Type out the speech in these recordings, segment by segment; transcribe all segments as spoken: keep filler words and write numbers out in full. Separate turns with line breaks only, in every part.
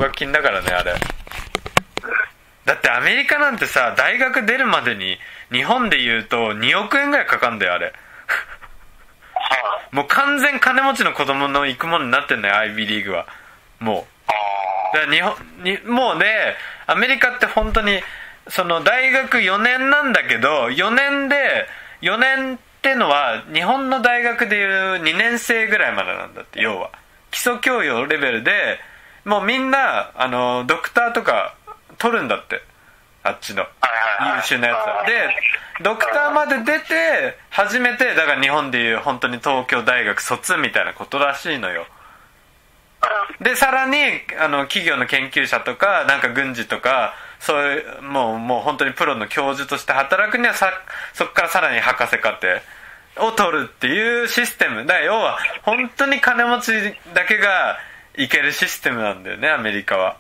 学金だからねあれ。だってアメリカなんてさ、大学出るまでに日本で言うとにおくえんぐらいかかんだよあれもう完全金持ちの子供の行くものになってんだよ、アイビーリーグは。もうだから日本にもうね、アメリカって本当にその大学よねんなんだけど、よねんでよねんってのは日本の大学でいうにねん生ぐらいまでなんだって。要は基礎教養レベルでもうみんなあのドクターとか取るんだって、あっちの優秀なやつは。でドクターまで出て初めてだから日本でいう本当に東京大学卒みたいなことらしいのよ。でさらにあの企業の研究者とかなんか軍事とかそういうもう、もう本当にプロの教授として働くにはさ、そこからさらに博士課程を取るっていうシステムだから、要は本当に金持ちだけがいけるシステムなんだよねアメリカは。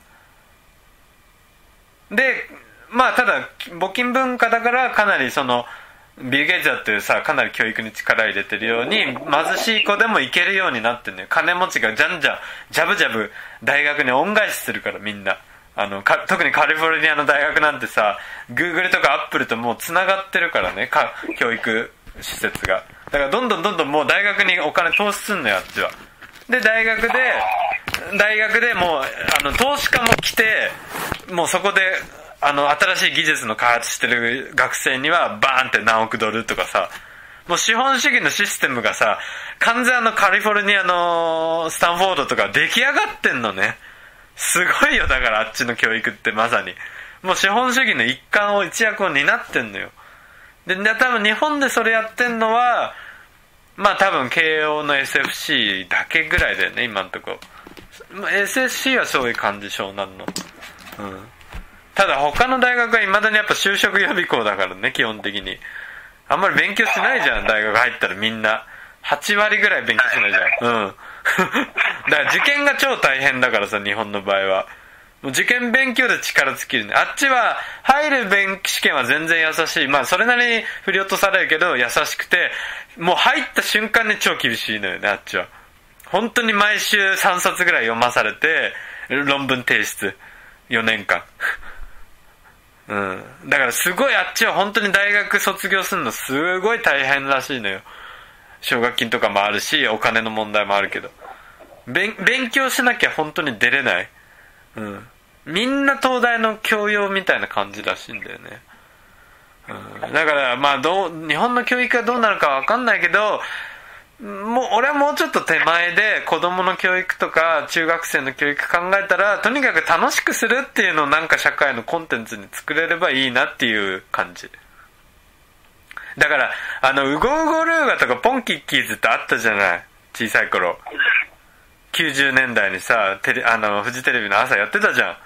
でまあただ募金文化だからかなりそのビル・ゲイツだってさ、かなり教育に力入れてるように貧しい子でも行けるようになってんのよ。金持ちがじゃんじゃんジャブジャブ大学に恩返しするから、みんなあのか特にカリフォルニアの大学なんてさ、グーグルとかアップルともうつながってるからね、か教育施設が。だからどんどんどんどんもう大学にお金投資すんのよあっちは。で大学で大学でもうあの投資家も来て、もうそこであの新しい技術の開発してる学生にはバーンって何億ドルとかさ、もう資本主義のシステムがさ、完全あのカリフォルニアのスタンフォードとか出来上がってんのね。すごいよ。だからあっちの教育ってまさにもう資本主義の一環を一役を担ってんのよ。で多分日本でそれやってんのはまあ多分慶応の エスエフシー だけぐらいだよね今んとこ。 エスエフシー はそういう感じ、湘南の。うんただ他の大学はいまだにやっぱ就職予備校だからね、基本的にあんまり勉強しないじゃん。大学入ったらみんなはちわりぐらい勉強しないじゃん。うんだから受験が超大変だからさ、日本の場合はもう受験勉強で力尽きるね。あっちは入る勉試験は全然優しい、まあそれなりに振り落とされるけど優しくて、もう入った瞬間に超厳しいのよねあっちは。本当に毎週さんさつぐらい読まされて論文提出よねんかんうん、だからすごいあっちは本当に大学卒業するのすごい大変らしいのよ。奨学金とかもあるしお金の問題もあるけど、勉勉強しなきゃ本当に出れない。うん、みんな東大の教養みたいな感じらしいんだよね。うん、だからまあどう日本の教育がどうなるかわかんないけど、もう俺はもうちょっと手前で子供の教育とか中学生の教育考えたら、とにかく楽しくするっていうのをなんか社会のコンテンツに作れればいいなっていう感じだから、あのウゴウゴルーガとかポンキッキーズってあったじゃない、小さい頃。きゅうじゅうねんだいにさテレあのフジテレビの朝やってたじゃん。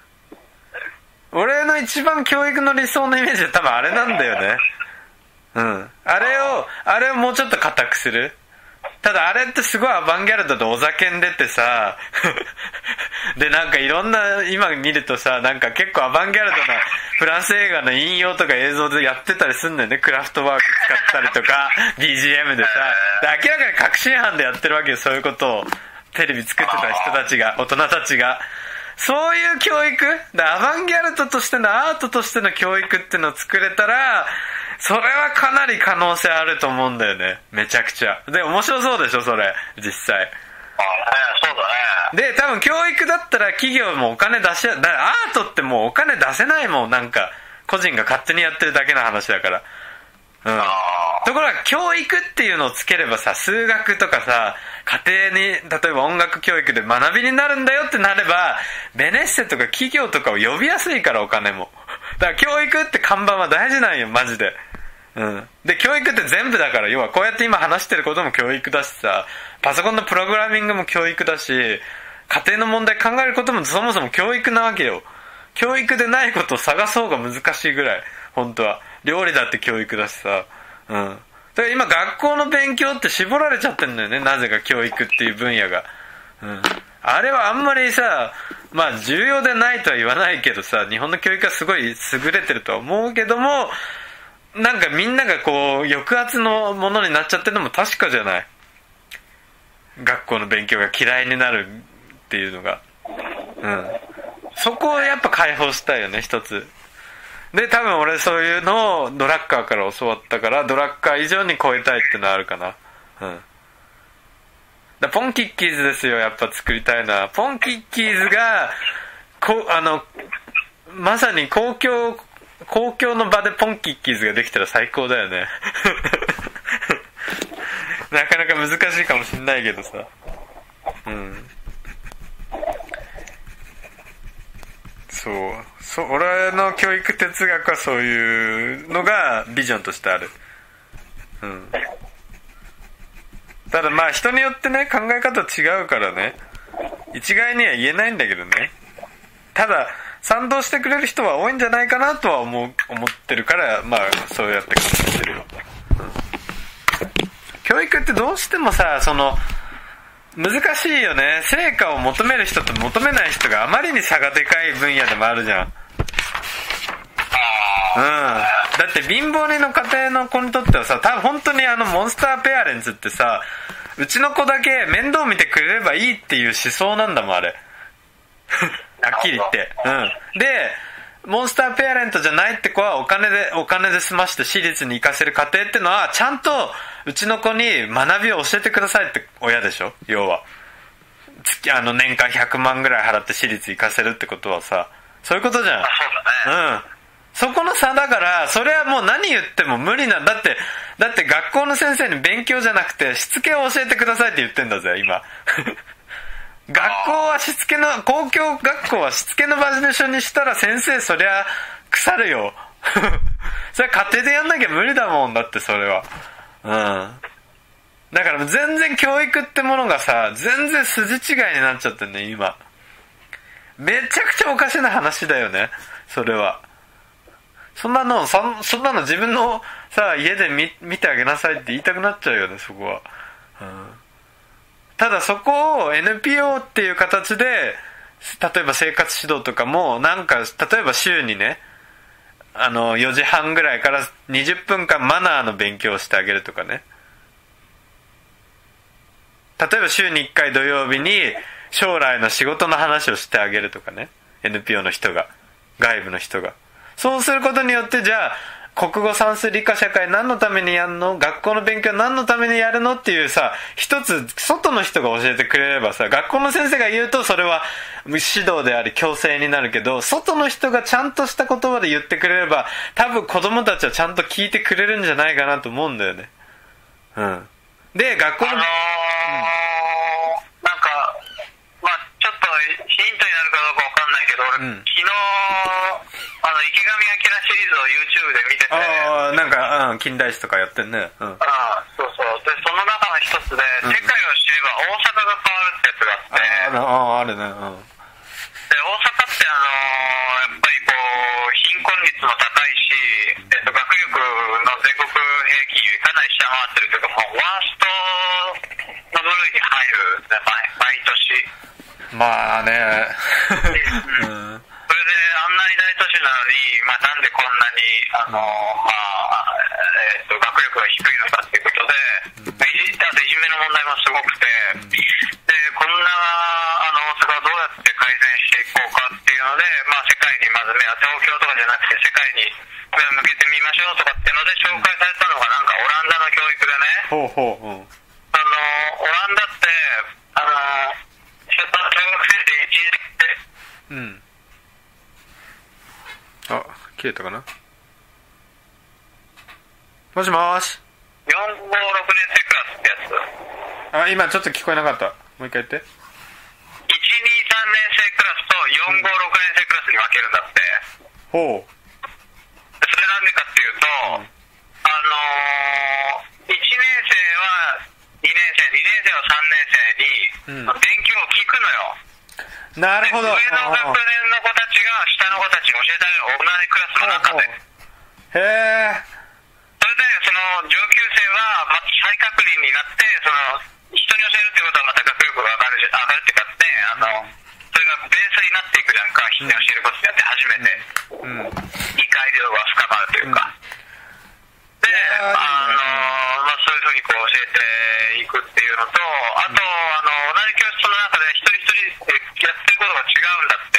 俺の一番教育の理想のイメージは多分あれなんだよね。うんあれをあれをもうちょっと固くする。ただあれってすごいアバンギャルドでお酒ん出てさでなんかいろんな今見るとさ、なんか結構アバンギャルドなフランス映画の引用とか映像でやってたりすんだよね。クラフトワーク使ったりとかビージーエム でさ、で明らかに確信犯でやってるわけよ、そういうことを。テレビ作ってた人たちが、大人たちがそういう教育だ、アバンギャルドとしてのアートとしての教育っていうのを作れたら、それはかなり可能性あると思うんだよね。めちゃくちゃで面白そうでしょそれ実際。あ
あ、そうだ
ね。で多分教育だったら企業もお金出し、だからアートってもうお金出せないもん、なんか個人が勝手にやってるだけの話だから。うんところが教育っていうのをつければさ、数学とかさ家庭に例えば音楽教育で学びになるんだよってなれば、ベネッセとか企業とかを呼びやすいから、お金も。だから教育って看板は大事なんよマジで。うんで教育って全部だから、要はこうやって今話してることも教育だしさ、パソコンのプログラミングも教育だし、家庭の問題考えることもそもそも教育なわけよ。教育でないことを探そうが難しいぐらい、本当は。料理だって教育だしさ。うんだから今学校の勉強って絞られちゃってんだよね、なぜか教育っていう分野が。うんあれはあんまりさ、まあ重要でないとは言わないけどさ、日本の教育はすごい優れてるとは思うけども、なんかみんながこう抑圧のものになっちゃってるのも確かじゃない。学校の勉強が嫌いになるっていうのが。うんそこをやっぱ解放したいよね一つで。多分俺そういうのをドラッカーから教わったから、ドラッカー以上に超えたいってのはあるかな。うんだポンキッキーズですよやっぱ作りたいのは。ポンキッキーズがこあのまさに公共公共の場でポンキッキーズができたら最高だよねなかなか難しいかもしんないけどさ。うんそうそう俺の教育哲学はそういうのがビジョンとしてある。うんただまあ人によってね考え方違うからね一概には言えないんだけどね。ただ賛同してくれる人は多いんじゃないかなとは思う思ってるから、まあそうやって考えてるよ、うん、教育ってどうしてもさその難しいよね。成果を求める人と求めない人があまりに差がでかい分野でもあるじゃん。うんだって貧乏人の家庭の子にとってはさ、多分本当にあのモンスターペアレンツってさ、うちの子だけ面倒見てくれればいいっていう思想なんだもんあれはっきり言って。うんでモンスターペアレントじゃないって子はお金でお金で済まして私立に行かせる家庭ってのはちゃんとうちの子に学びを教えてくださいって親でしょ。要は月あの年間ひゃくまんぐらい払って私立行かせるってことはさそういうことじゃん。うんそこの差だから、それはもう何言っても無理な。だってだって学校の先生に勉強じゃなくてしつけを教えてくださいって言ってんだぜ今学校はしつけの公共学校はしつけの場所にしたら先生そりゃ腐るよそれは家庭でやんなきゃ無理だもんだってそれは。うんだから全然教育ってものがさ全然筋違いになっちゃってんね今。めちゃくちゃおかしな話だよねそれは。そんなの そ, そんなの自分のさ家で 見, 見てあげなさいって言いたくなっちゃうよねそこは、うん、ただそこを エヌピーオー っていう形で例えば生活指導とかもなんか例えば週にねあのよじはんぐらいからにじゅっぷんかんマナーの勉強をしてあげるとかね。例えば週にいっかい土曜日に将来の仕事の話をしてあげるとかね エヌピーオー の人が外部の人がそうすることによってじゃあ国語算数理科社会何のためにやるの学校の勉強何のためにやるのっていうさ一つ外の人が教えてくれればさ学校の先生が言うとそれは指導であり強制になるけど外の人がちゃんとした言葉で言ってくれれば多分子供たちはちゃんと聞いてくれるんじゃないかなと思うんだよね。うんで学校の、あのーうん、
なんかまあちょっとヒントになるかどうかわかんないけど俺、うん、昨日あの池上彰シリーズを YouTube で見てて
ああなんか、うん、近代史とかやってんね、うん、
ああそうそうでその中の一つで、うん、世界を知れば大阪が変わるってやつがあってあああるね、うん、で大阪ってあのー、やっぱりこう貧困率も高いし、えっと、学力の全国平均よりかなり下回ってるというかもうワーストの部類に入る、ね、毎, 毎年
まあね
うんそれであんなに大都市なのに、まあ、なんでこんなにあの、まあえー、と学力が低いのかっていうことで、うん、いじあといじめの問題もすごくて、うん、でこんなあの大阪をどうやって改善していこうかっていうので、まあ、世界にまず目は東京とかじゃなくて世界に目を向けてみましょうとかっていうので紹介されたのがなんかオランダの教育でね、
ほうほう、うん、
あのオランダってあの小学生でいちねん
うんあ、消えたかな。もしもーし。
よんごろくねん生クラスってやつ。
あ、今ちょっと聞こえなかった。もう一回言って。いち
にさんねん生クラスとよんごろくねん生クラスに分けるんだって。
ほう。
それなんでかっていうと、うん、あのー、いちねん生はにねん生、にねん生はさんねん生に、うん、勉強を聞くのよ。
なるほど。
上の学年の子たちが下の子たちに教えてあげる同じクラスの中で。
へえ。
それでその上級生はまず再確認になってその人に教えるってことはまた学力が上がる上がるっていうかねあの、うん、それがベースになっていくじゃんか人に教えることによって初めて、うん、理解量が深まるというか、うん、であの、まあ、そういうふうにこう教えていくっていうのとあと、うん、あの同じ教室の中で一人一人やってることが違うんだって。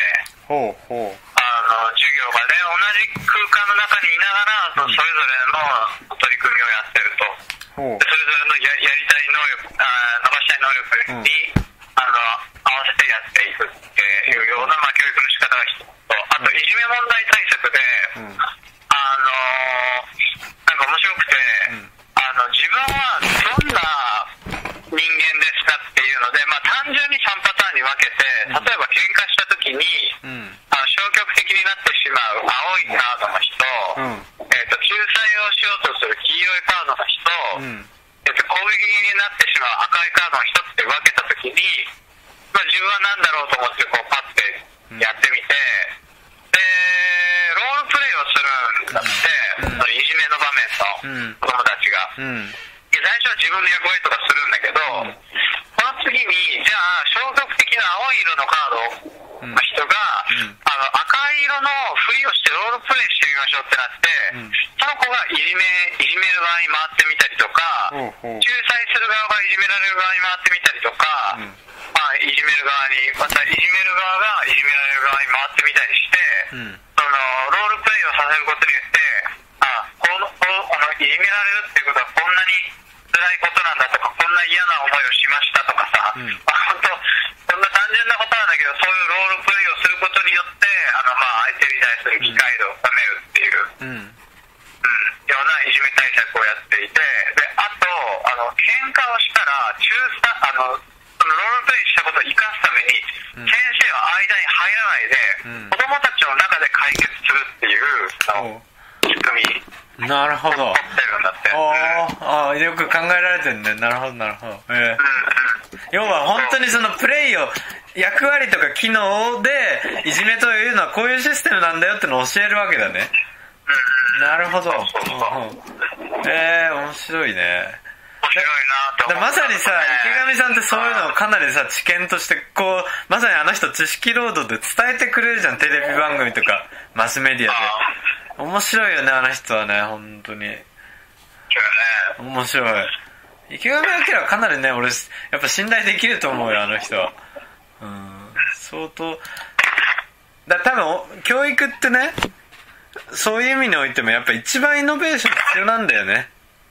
ほうほう。
あの授業がね、同じ空間の中にいながら、うん、それぞれの取り組みをやってると。ほう。それぞれの や, やりたい能力、あ伸ばしたい能力に、うん、あの合わせてやっていくっていうような、まあ、教育の仕方が一つと、あといじめ問題対策で、うん、あのなんか面白くて、うん、あの自分はどんな人間ですかっていうので、まあ、単純にさんパターンに分けて、例えば喧嘩した時に、うん、あの消極的になってしまう青いカードの人、うん、えー、と仲裁をしようとする黄色いカードの人、うん、えー、と攻撃になってしまう赤いカードの人って分けた時に、まあ、自分は何だろうと思ってこうパッてやってみて、でロールプレイをするんだって、うん、そのいじめの場面の子供たちが、うん、最初は自分の役割とかするんだけど、うん、この次にじゃあ消極的な青い色のカードの人が、うん、あの赤い色のふりをしてロールプレイしてみましょうってなって、うん、その子がいじめいじめる側に回ってみたりとか、うん、仲裁する側がいじめられる側に回ってみたりとか、うん、まあ、いじめる側にまたいじめる側がいじめられる側に回ってみたりして、うん、そのロールプレイをさせることによって、あこのこのあのいじめられるっていうことはこんなに辛いことなんだとか、こんな嫌な思いをしましたとかさ、うん、まあ、本当そんな単純なことなんだけど、そういうロールプレイをすることによってあの、まあ、相手に対する理解度を深めるっていう、うんうん、ようないじめ対策をやっていて、であとあの喧嘩をしたら仲裁あのそのロールプレイしたことを生かすために、うん、先生は間に入らないで、うん、子供たちの中で解決するっていうの仕組み。
なるほど。ああ、よく考えられてるね。なるほどなるほど、えー、要は本当にそのプレイを役割とか機能でいじめというのはこういうシステムなんだよってのを教えるわけだね。なるほど。えー、面白いね。
面白いなと思う。
まさにさ、池上さんってそういうのをかなりさ知見としてこう、まさにあの人知識労働で伝えてくれるじゃん、テレビ番組とかマスメディアで。面白いよね、あの人はね、本当に。面白い。池上彰はかなりね、俺やっぱ信頼できると思うよ、あの人は。うん、相当だ、多分教育ってね、そういう意味においてもやっぱ一番イノベーション必要なんだよね、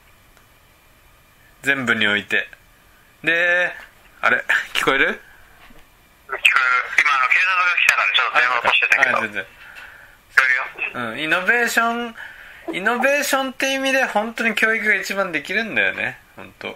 全部において。で、あれ聞こえる？聞こえる。
今あの警察が来たからちょっと電話落としてたけど。全然
うん、イノベーションイノベーションって意味で本当に教育が一番できるんだよね、本当。うん。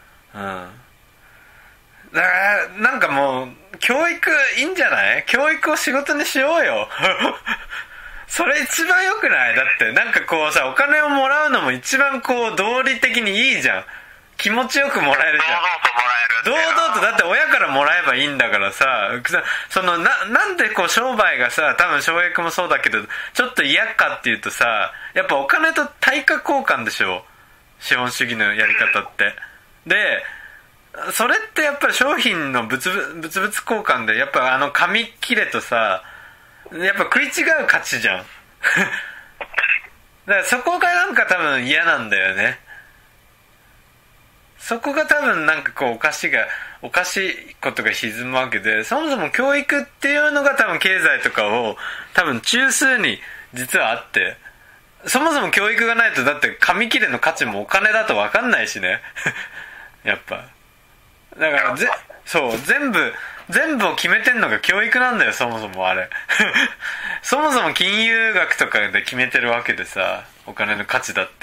だからなんかもう教育いいんじゃない？教育を仕事にしようよ。それ一番良くない？だってなんかこうさ、お金をもらうのも一番こう道理的にいいじゃん。気持ちよくもらえるじゃん。堂々と、だって親からもらえばいいんだからさ、そのななんでこう商売がさ、多分商益もそうだけどちょっと嫌かっていうとさ、やっぱお金と対価交換でしょ、資本主義のやり方って。でそれってやっぱり商品の物々物々交換で、やっぱあの紙切れとさ、やっぱ食い違う価値じゃん。だからそこがなんか多分嫌なんだよね。そこが多分なんかこうおかしいがおかしいことが歪むわけで、そもそも教育っていうのが多分経済とかを多分中枢に実はあって、そもそも教育がないとだって紙切れの価値もお金だと分かんないしね。やっぱだからぜそう全部全部を決めてんのが教育なんだよ、そもそもあれ。そもそも金融学とかで決めてるわけでさ、お金の価値だって。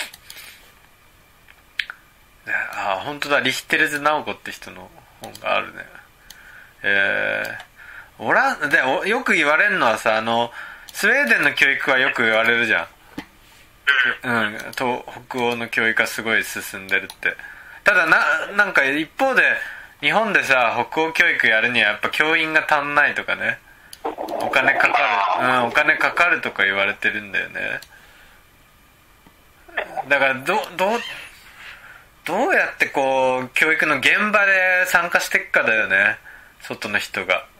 あ、本当だ、リヒテレズ直子って人の本があるね。えー、おらんでおよく言われるのはさ、あのスウェーデンの教育はよく言われるじゃん。うん、東北欧の教育はすごい進んでるって。ただな、なんか一方で日本でさ、北欧教育やるにはやっぱ教員が足んないとかね、お金かかる、うん、お金かかるとか言われてるんだよね。だからどどうどうやってこう教育の現場で参加していくかだよね、外の人が。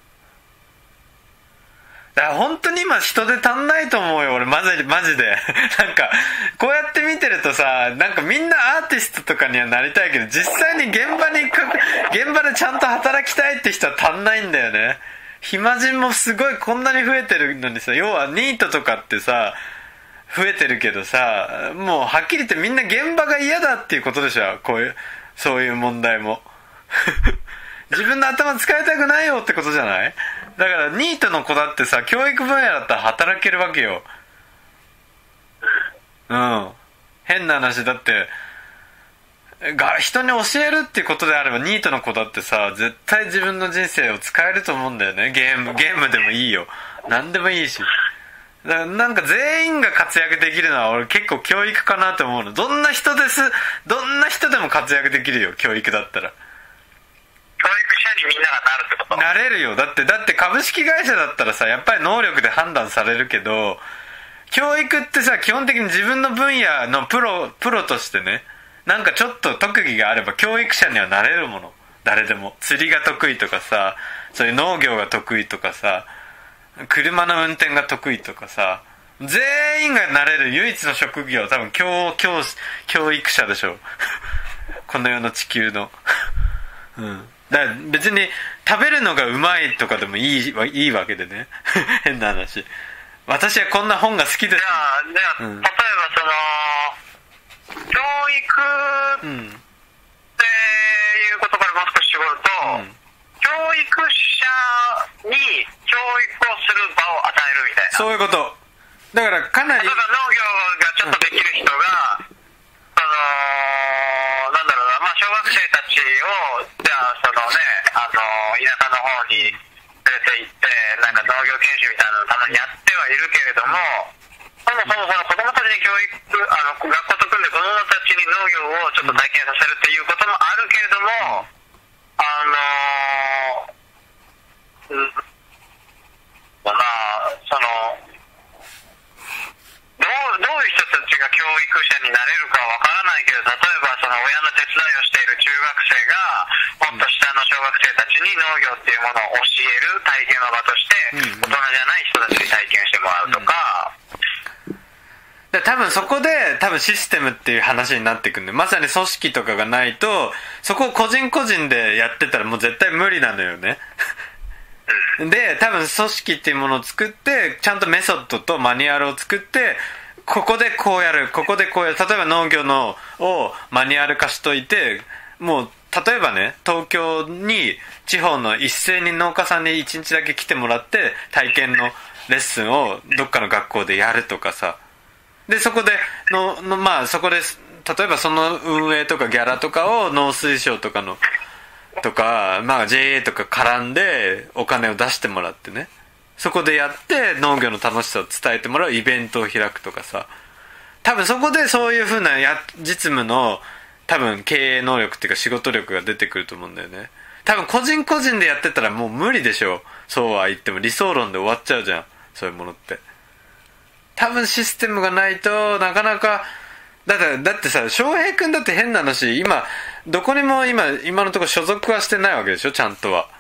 だから本当に今人手足んないと思うよ、俺マジマジで。なんかこうやって見てるとさ、なんかみんなアーティストとかにはなりたいけど、実際に現場に現場でちゃんと働きたいって人は足んないんだよね。 暇人もすごいこんなに増えてるのにさ、要はニートとかってさ増えてるけどさ、もうはっきり言ってみんな現場が嫌だっていうことでしょ。こういうそういう問題も自分の頭使いたくないよってことじゃない。だからニートの子だってさ、教育分野だったら働けるわけよ。うん、変な話だってが人に教えるっていうことであれば、ニートの子だってさ絶対自分の人生を使えると思うんだよね。ゲームゲームでもいいよ、何でもいいし。だからなんか全員が活躍できるのは俺結構教育かなと思うの。どんな人ですどんな人でも活躍できるよ、教育だったら。
教育者にみんながなるってこと？
なれるよ。だってだって株式会社だったらさ、やっぱり能力で判断されるけど、教育ってさ基本的に自分の分野のプロプロとしてね、なんかちょっと特技があれば教育者にはなれるもの。誰でも釣りが得意とかさ、そういう農業が得意とかさ、車の運転が得意とかさ、全員がなれる唯一の職業は多分教教教育者でしょこの世の地球のうん、だから別に食べるのがうまいとかでもいい、いいわけでね変な話、私はこんな本が好きです。
じゃあ、じゃあ、うん、例えばその教育っていうことからもう少し絞ると、うん、教育者に教育をする場を与えるみたいな、
そういうことだから、かなり
例えば農業がちょっとできる人が、うん、そのなんだろうな、まあ、小学生たちをじゃあそのね、あの田舎の方に連れて行ってなんか農業研修みたいなのをたまにやってはいるけれども、そもそもその子供たちに教育、あの学校と組んで子供たちに農業をちょっと体験させるっていうこともあるけれども、あのうんまあそのどう、どういう人たちが教育者になれるかはわからないけど、例えばその親の手伝いをしている中学生がもっと下の小学生たちに農業っていうものを教える体験の場として大人じゃない人たちに体験してもらうとか、
で多分そこで多分システムっていう話になってくるんで、まさに組織とかがないとそこを個人個人でやってたらもう絶対無理なのよねで多分組織っていうものを作って、ちゃんとメソッドとマニュアルを作って、ここでこうやる、ここでこうやる、例えば農業のをマニュアル化しといて、もう例えばね、東京に地方の一斉に農家さんにいちにちだけ来てもらって体験のレッスンをどっかの学校でやるとかさ、でそこでののまあそこで例えばその運営とかギャラとかを農水省とかのとか、まあ、ジェーエー とか絡んでお金を出してもらってね、そこでやって農業の楽しさを伝えてもらうイベントを開くとかさ、多分そこでそういう風なや実務の多分経営能力っていうか仕事力が出てくると思うんだよね。多分個人個人でやってたらもう無理でしょ。そうは言っても理想論で終わっちゃうじゃん、そういうものって。多分システムがないとなかなかだって、だってさ、翔平君だって変な話、今どこにも今今のところ所属はしてないわけでしょ、ちゃんとは。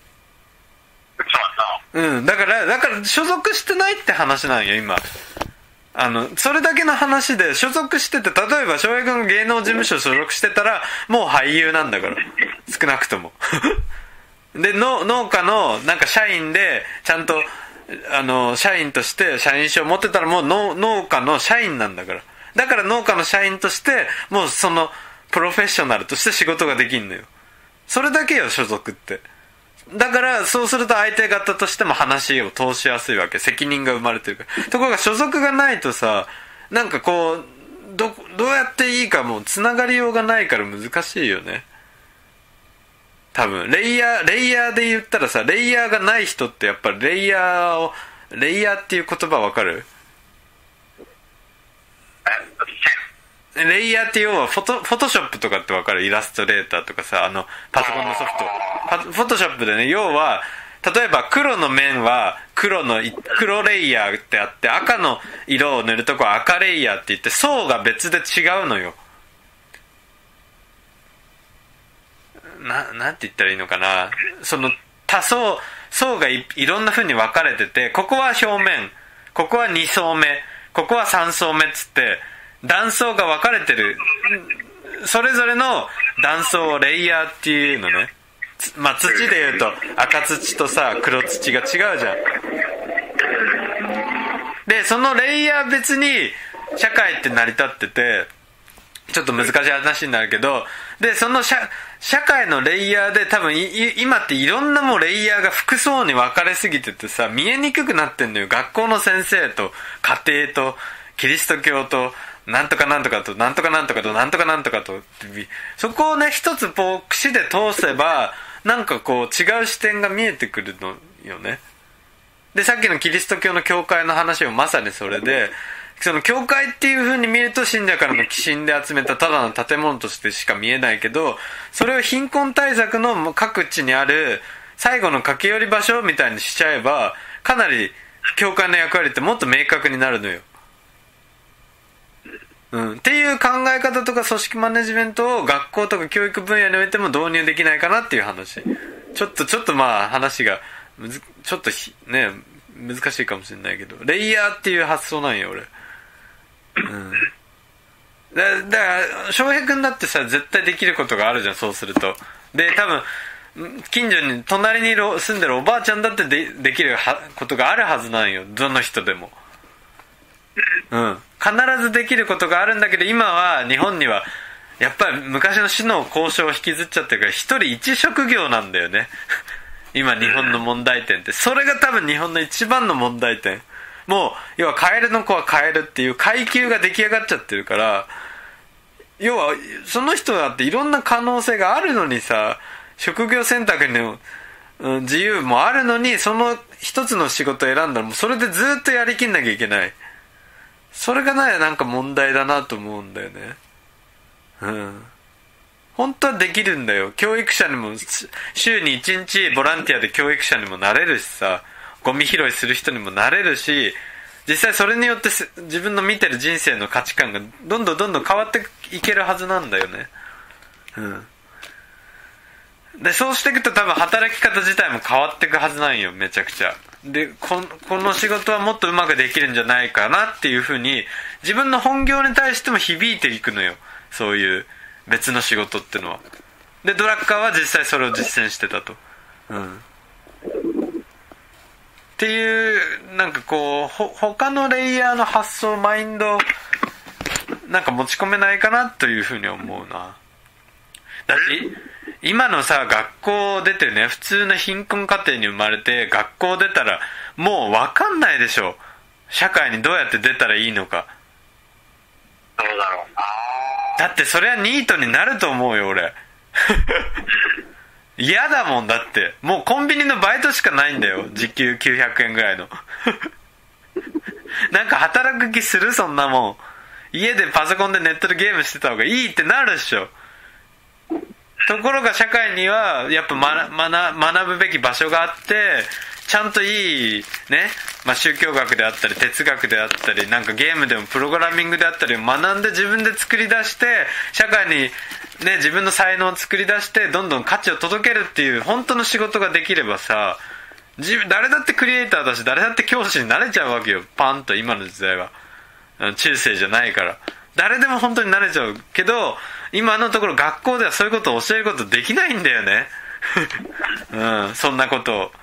うん、だからだから所属してないって話なんよ今。あのそれだけの話で、所属してて、例えば翔平君が芸能事務所所属してたらもう俳優なんだから、少なくともでの農家のなんか社員でちゃんとあの社員として社員証持ってたらもう農農家の社員なんだから。だから農家の社員としてもうそのプロフェッショナルとして仕事ができんのよ。それだけよ所属って。だからそうすると相手方としても話を通しやすいわけ、責任が生まれてるから。ところが所属がないとさ、なんかこう ど, どうやっていいかもうつながりようがないから難しいよね。多分レイヤーレイヤーで言ったらさ、レイヤーがない人ってやっぱりレイヤーをレイヤーっていう言葉わかる？レイヤーって要はフォトフォトショップとかって分かる？イラストレーターとかさ、あのパソコンのソフトフォトショップでね、要は例えば黒の面は黒の黒レイヤーってあって、赤の色を塗るとこは赤レイヤーって言って、層が別で違うのよ。な, なんて言ったらいいのかな、その多層層が い, いろんな風に分かれてて、ここは表面、ここはに層目、ここはさん層目っつって断層が分かれてる。それぞれの断層をレイヤーっていうのね。 まあ土でいうと赤土とさ黒土が違うじゃん。でそのレイヤー別に社会って成り立ってて、ちょっと難しい話になるけど、でその 社, 社会のレイヤーで多分今っていろんなもうレイヤーが複層に分かれすぎててさ、見えにくくなってんのよ。学校の先生と家庭とキリスト教となんとかなんとかとなんとかなんとかとなんとかなんとかと、そこをね一つこう串で通せばなんかこう違う視点が見えてくるのよね。でさっきのキリスト教の教会の話もまさにそれで、その教会っていう風に見ると信者からの寄進で集めたただの建物としてしか見えないけど、それを貧困対策の各地にある最後の駆け寄り場所みたいにしちゃえば、かなり教会の役割ってもっと明確になるのよ。うん、っていう考え方とか組織マネジメントを学校とか教育分野においても導入できないかなっていう話。ちょっとちょっとまあ話がむずちょっとね難しいかもしれないけど、レイヤーっていう発想なんよ俺。うん、だ, だから翔平君だってさ絶対できることがあるじゃん、そうすると。で多分近所に隣に住んでるおばあちゃんだって で, できることがあるはずなんよ、どの人でも。うん、必ずできることがあるんだけど、今は日本にはやっぱり昔の市の交渉を引きずっちゃってるから一人一職業なんだよね今日本の問題点ってそれが多分日本の一番の問題点。もう要はカエルの子はカエルっていう階級が出来上がっちゃってるから、要はその人だっていろんな可能性があるのにさ、職業選択の、うん、自由もあるのに、その一つの仕事を選んだらもうそれでずっとやりきんなきゃいけない。それがねなんか問題だなと思うんだよね。うん本当はできるんだよ。教育者にも週にいちにちボランティアで教育者にもなれるしさ、ゴミ拾いする人にもなれるし、実際それによって自分の見てる人生の価値観がどんどんどんどん変わっていけるはずなんだよね。うんでそうしていくと多分働き方自体も変わっていくはずなんよ、めちゃくちゃ。で こ, この仕事はもっとうまくできるんじゃないかなっていう風に自分の本業に対しても響いていくのよ、そういう別の仕事ってのは。でドラッカーは実際それを実践してたと。うんっていうなんかこうほ他のレイヤーの発想マインドなんか持ち込めないかなというふうに思うな。だって今のさ学校出てね、普通の貧困家庭に生まれて学校出たらもう分かんないでしょ、社会にどうやって出たらいいのか。
どうだろうな。
だってそれはニートになると思うよ俺嫌だもん。だってもうコンビニのバイトしかないんだよ、時給きゅうひゃくえんぐらいのなんか働く気する？そんなもん家でパソコンでネットでゲームしてた方がいいってなるっしょ。ところが社会にはやっぱ学、学、学ぶべき場所があって、ちゃんといいね、まあ、宗教学であったり哲学であったりなんかゲームでもプログラミングであったりを学んで自分で作り出して社会に、ね、自分の才能を作り出してどんどん価値を届けるっていう本当の仕事ができればさ、自分誰だってクリエイターだし誰だって教師になれちゃうわけよ、パンと。今の時代は中世じゃないから誰でも本当になれちゃうけど、今のところ学校ではそういうことを教えることできないんだよねうんそんなことを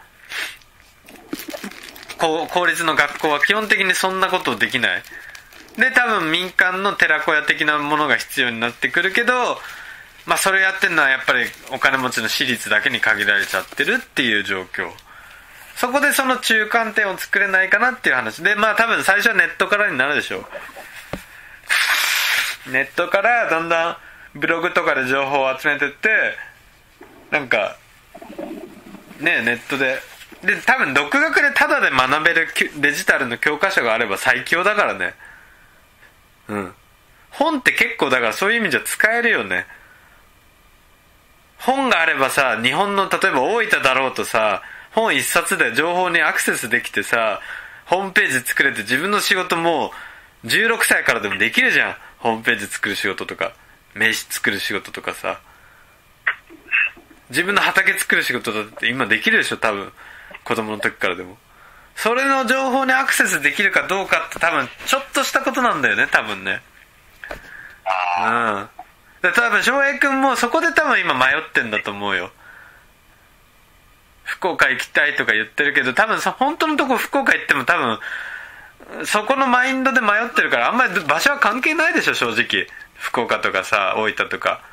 公立の学校は基本的にそんなことをできない。で多分民間の寺子屋的なものが必要になってくるけど、まあそれやってるのはやっぱりお金持ちの私立だけに限られちゃってるっていう状況。そこでその中間点を作れないかなっていう話で、まあ多分最初はネットからになるでしょう。ネットからだんだんブログとかで情報を集めてってなんかねネットでで多分独学でタダで学べるデジタルの教科書があれば最強だからね。うん本って結構だからそういう意味じゃ使えるよね。本があればさ、日本の例えば大分だろうとさ、本一冊で情報にアクセスできてさ、ホームページ作れて自分の仕事もじゅうろくさいからでもできるじゃん。ホームページ作る仕事とか名刺作る仕事とかさ、自分の畑作る仕事だって今できるでしょ多分、子供の時からでも。それの情報にアクセスできるかどうかって多分ちょっとしたことなんだよね多分ね。うんで多分翔平君もそこで多分今迷ってんだと思うよ。 福岡行きたいとか言ってるけど、多分さ本当のとこ福岡行っても多分そこのマインドで迷ってるから、あんまり場所は関係ないでしょ正直。福岡とかさ大分とか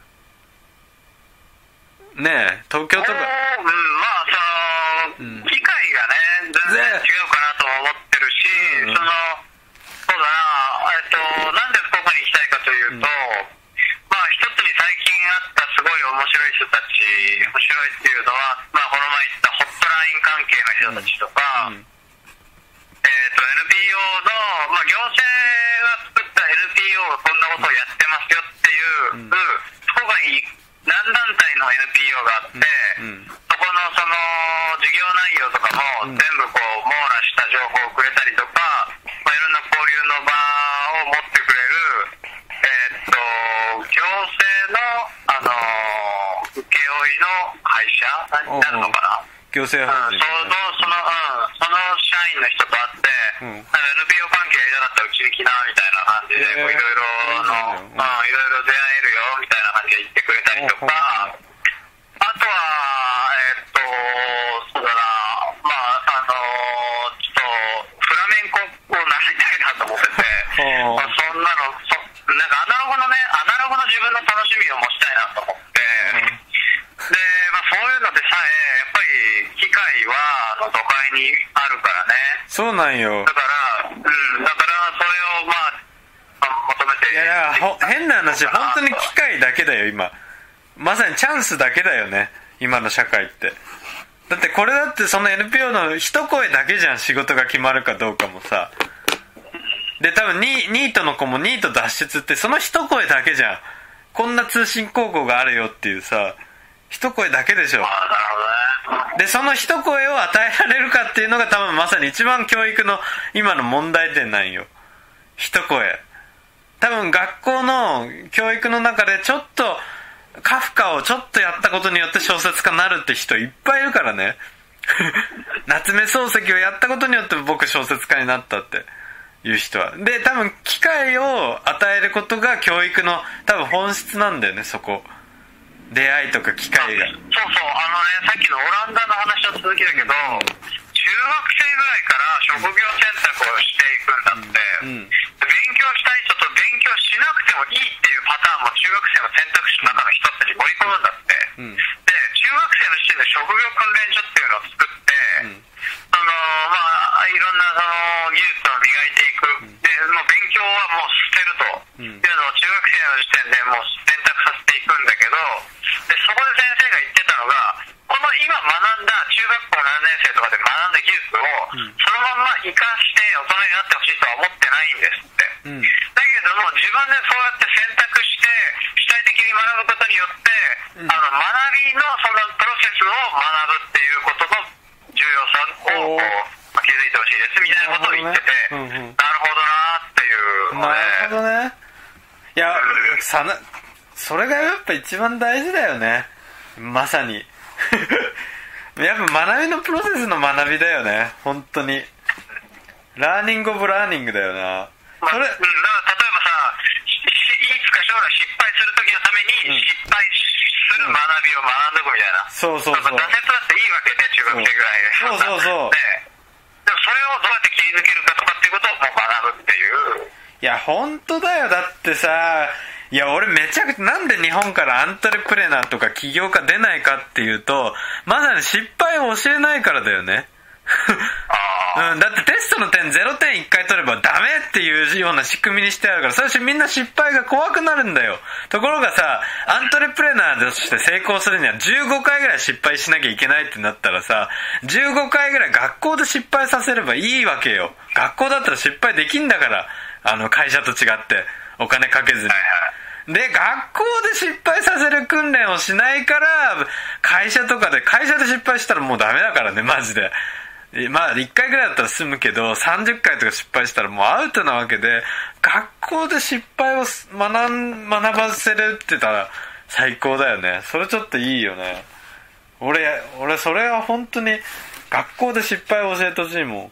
ねえ、東京とか、うん、ま
あその、うん、機会がね全然違うかなと思ってるし、うん、そのそうだな、えっとなんで福岡に行きたいかというと、うん、まあ一つに最近あったすごい面白い人たち、面白いっていうのは、まあこの前言ったホットライン関係の人たちとか、うんうん、えっと エヌピーオー の、まあ、行政が作った エヌピーオー がこんなことをやってますよっていう、うん、福岡に何団体の エヌピーオー があって、うんうん、そこのその事業内容とかも全部こう網羅した情報をくれたりとか、まあ、いろんな交流の場を持ってくれる、えー、っと行政の、あのー、請負の会社になるのかな、
行政法人、
うん、そのその、うん、その社員の人と会って、うん、なんか エヌピーオー 関係やりたかったらうちに来なみたいな感じで、いろいろあの、うん、いろいろ出会えるよみたいな感じで言ってくれたりとか、あとはえー、っとそうだな、まああのちょっとフラメンコを習いたいなと思ってて、まあ、そんなのそなんかアナログのねアナログの自分の楽しみを持ちたいなと思って、うん、で、まあ、そういうのでさえやっぱり機会は都会にあるからね。
そうなんよ。
だから、うん、だからそれをまあ求めて。
いやいや変な話、本当に機会だけだよ今。まさにチャンスだけだよね今の社会って。だってこれだってその エヌピーオー の一声だけじゃん、仕事が決まるかどうかもさ。で多分ニートの子もニート脱出ってその一声だけじゃん。こんな通信高校があるよっていうさ一声だけでしょ。でその一声を与えられるかっていうのが多分まさに一番教育の今の問題点なんよ。一声。多分学校の教育の中でちょっとカフカをちょっとやったことによって小説家になるって人いっぱいいるからね。夏目漱石をやったことによって僕小説家になったっていう人は。で多分機会を与えることが教育の多分本質なんだよね、そこ。出会いとか機会が。
そうそう、あのね、さっきのオランダの話の続きだけど、うん、中学生ぐらいから職業選択をしていくんだって、うんうん、勉強したい人と勉強しなくてもいいっていうパターンも中学生の選択肢の中の一つに盛り込むんだって、うん、で中学生の時点で職業訓練所っていうのを作って、うん、そのまあいろんなその技術を磨いていく、うん、でもう勉強はもう捨てると、うん、っていうのを中学生の時点でもう選択させていくんだけど、でそこで先生が言ってたのが、この今学んだ中学校ななねん生とかで学んだ技術をそのまんま活かして大人になってほしいとは思ってないんですって、うん、だけども自分でそうやって選択して主体的に学ぶことによって、うん、あの学びのそのプロセスを学ぶっていうことの重要さをこう気づいてほしいですみたいなことを言ってて、なるほど、ね、うんうん、なるほどなっていうので、
なるほどね。いや、うん、さなそれがやっぱ一番大事だよね、まさに。やっぱ学びのプロセスの学びだよね、本当に。ラーニングオブラーニングだよな、
まあ、それ、うん、だから例えばさ、いつか将来失敗する時のために失敗する学びを学んでおくみたいな、うん、そうそうそう、挫折だっていいわけね、中学生ぐらいで。
そうそうそう、
ね、でもそれをどうやって切り抜けるかとかっていうことをもう学ぶっていう。
いや本当だよ。だってさ、いや俺めちゃくちゃなんで日本からアントレプレナーとか起業家出ないかっていうと、まさに失敗を教えないからだよね。うん、だってテストの点ゼロてんいっかい取ればダメっていうような仕組みにしてあるから、最初みんな失敗が怖くなるんだよ。ところがさ、アントレプレナーとして成功するにはじゅうごかいぐらい失敗しなきゃいけないってなったらさ、じゅうごかいぐらい学校で失敗させればいいわけよ。学校だったら失敗できんだから、あの会社と違ってお金かけずに。で学校で失敗させる訓練をしないから、会社とかで会社で失敗したらもうダメだからね、マジで。まあいっかいぐらいだったら済むけど、さんじゅっかいとか失敗したらもうアウトなわけで、学校で失敗を学ん学ばせるって言ったら最高だよね。それちょっといいよね。俺俺それは本当に学校で失敗を教えてほしいもん。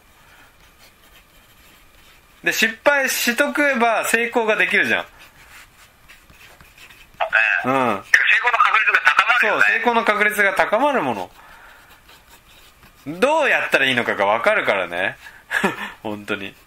で失敗しとけば成功ができるじゃん。
うん、成功の確率が高まるよね。
そう、成功の確率が高まるもの。 どうやったらいいのかが分かるからね本当に。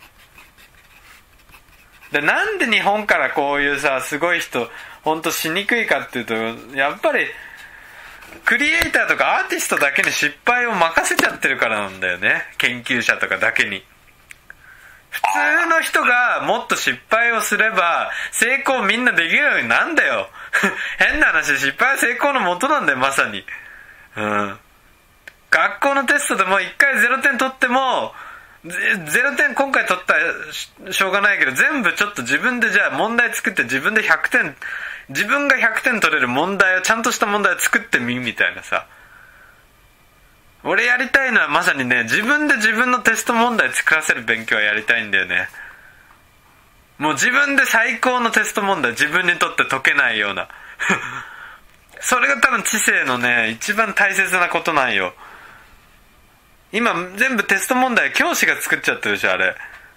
でなんで日本からこういうさすごい人本当しにくいかっていうと、やっぱりクリエイターとかアーティストだけに失敗を任せちゃってるからなんだよね。研究者とかだけに。普通の人がもっと失敗をすれば成功みんなできるようになんだよ変な話、失敗は成功の元なんだよ、まさに。うん。学校のテストでもいっかいゼロてん取ってもゼロてん今回取ったらしょうがないけど、全部ちょっと自分でじゃあ問題作って自分でひゃくてん、自分がひゃくてん取れる問題をちゃんとした問題を作ってみみたいなさ。俺やりたいのはまさにね、自分で自分のテスト問題作らせる勉強はやりたいんだよね。もう自分で最高のテスト問題自分にとって解けないようなそれが多分知性のね一番大切なことなんよ。今全部テスト問題教師が作っちゃってるでしょ、あれ。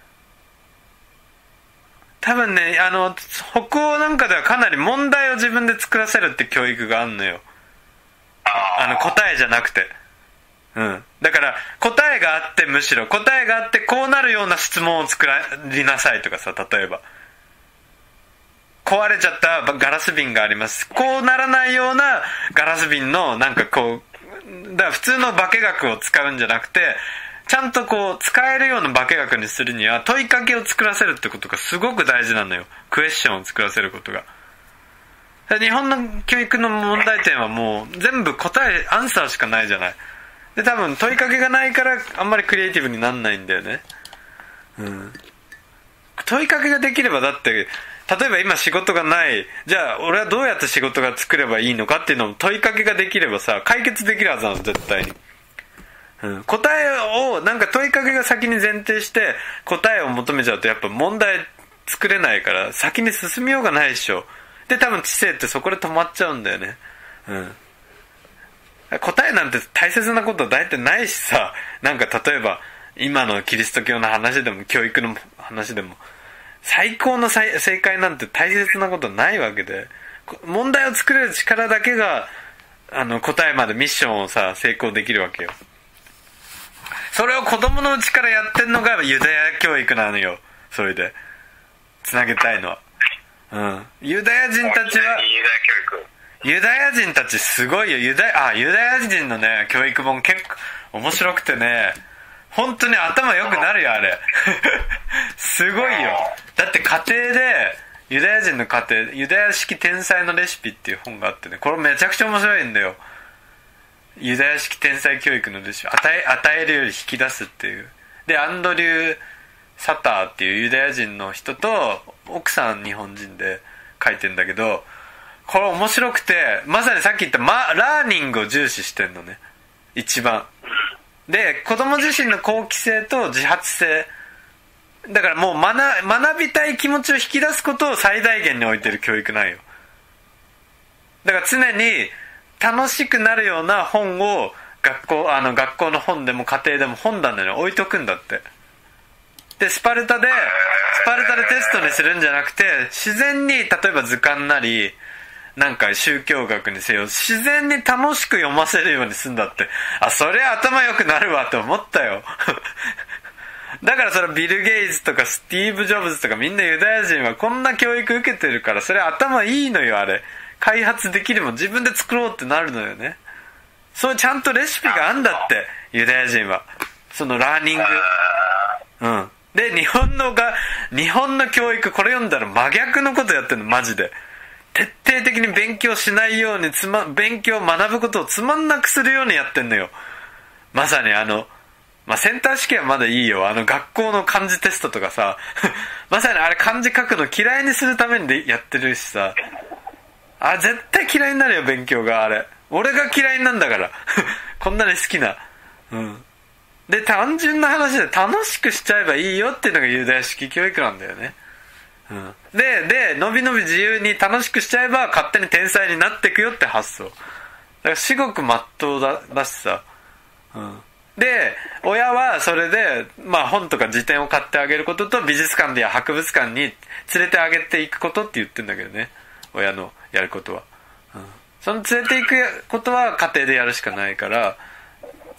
多分ね、あの北欧なんかではかなり問題を自分で作らせるって教育があんのよ。あの答えじゃなくて、うん、だから答えがあって、むしろ答えがあってこうなるような質問を作りなさいとかさ、例えば壊れちゃったガラス瓶があります、こうならないようなガラス瓶のなんかこう、だから普通の化学を使うんじゃなくて、ちゃんとこう使えるような化学にするには問いかけを作らせるってことがすごく大事なのよ。クエスチョンを作らせることが。日本の教育の問題点はもう全部答えアンサーしかないじゃない。で多分問いかけがないからあんまりクリエイティブになんないんだよね。うん。問いかけができれば、だって例えば今仕事がない、じゃあ俺はどうやって仕事が作ればいいのかっていうのも問いかけができればさ解決できるはずなの、絶対に。うん、答えをなんか問いかけが先に前提して答えを求めちゃうとやっぱ問題作れないから先に進みようがないでしょ。で多分知性ってそこで止まっちゃうんだよね。うん。答えなんて大切なことは大体ないしさ、なんか例えば今のキリスト教の話でも教育の話でも最高の正解なんて大切なことないわけで、問題を作れる力だけがあの答えまでミッションをさ成功できるわけよ。それを子供のうちからやってんのがユダヤ教育なのよ。それでつなげたいのは、うん、ユダヤ人たちはユダヤ人たちすごいよ。ユダヤあユダヤ人のね教育本結構面白くてね、本当に頭良くなるよあれすごいよ。だって家庭でユダヤ人の家庭ユダヤ式天才のレシピっていう本があってね、これめちゃくちゃ面白いんだよ。ユダヤ式天才教育のレシピ、与え、与えるより引き出すっていう。でアンドリュー・サターっていうユダヤ人の人と奥さん日本人で書いてんだけど、これ面白くて、まさにさっき言った、ま、ラーニングを重視してんのね一番で、子供自身の好奇心と自発性だからもう 学, 学びたい気持ちを引き出すことを最大限に置いてる教育なんよ。だから常に楽しくなるような本を学校あの学校の本でも家庭でも本棚に置いとくんだって。でスパルタでスパルタでテストにするんじゃなくて、自然に例えば図鑑なりなんか宗教学にせよ自然に楽しく読ませるようにするんだって。あ、それ頭良くなるわと思ったよだからそれビル・ゲイツとかスティーブ・ジョブズとかみんなユダヤ人はこんな教育受けてるから、それ頭いいのよ。あれ開発できるもん自分で作ろうってなるのよね。そうちゃんとレシピがあんだってユダヤ人は。そのラーニング、うんで日本のが日本の教育これ読んだら真逆のことやってんのマジで。徹底的に勉強しないようにつま勉強学ぶことをつまんなくするようにやってんのよ。まさにあのまあ、センター試験はまだいいよ。あの学校の漢字テストとかさまさにあれ漢字書くの嫌いにするためにでやってるしさ、あ絶対嫌いになるよ勉強が。あれ俺が嫌いなんだからこんなに好きな。うんで単純な話で楽しくしちゃえばいいよっていうのがユダヤ式教育なんだよね。うん、ででのびのび自由に楽しくしちゃえば勝手に天才になっていくよって発想だから至極真っ当だ、だしさ、うん、で親はそれで、まあ、本とか辞典を買ってあげることと美術館や博物館に連れてあげていくことって言ってんだけどね、親のやることは、うん、その連れていくことは家庭でやるしかないから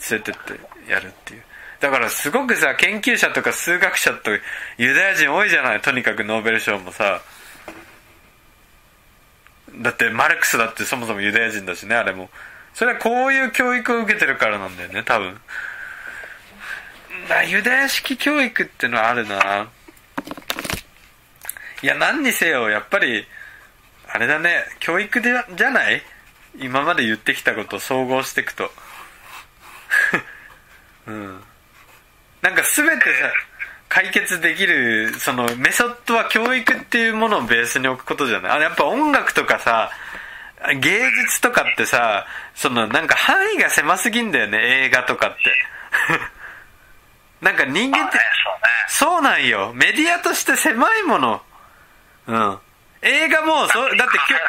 連れてってやるっていう。だからすごくさ、研究者とか数学者とユダヤ人多いじゃない。とにかくノーベル賞もさ、だってマルクスだってそもそもユダヤ人だしね、あれも。それはこういう教育を受けてるからなんだよね、多分。だユダヤ式教育ってのはあるな。いや、何にせよやっぱりあれだね、教育でじゃない、今まで言ってきたことを総合していくとうんなんか全てさ解決できるそのメソッドは教育っていうものをベースに置くことじゃない。あれやっぱ音楽とかさ芸術とかってさ、そのなんか範囲が狭すぎんだよね、映画とかってなんか人間って、そうなんよ、メディアとして狭いもの。うん映画もそだって
革そうだね、まあ、イノベーション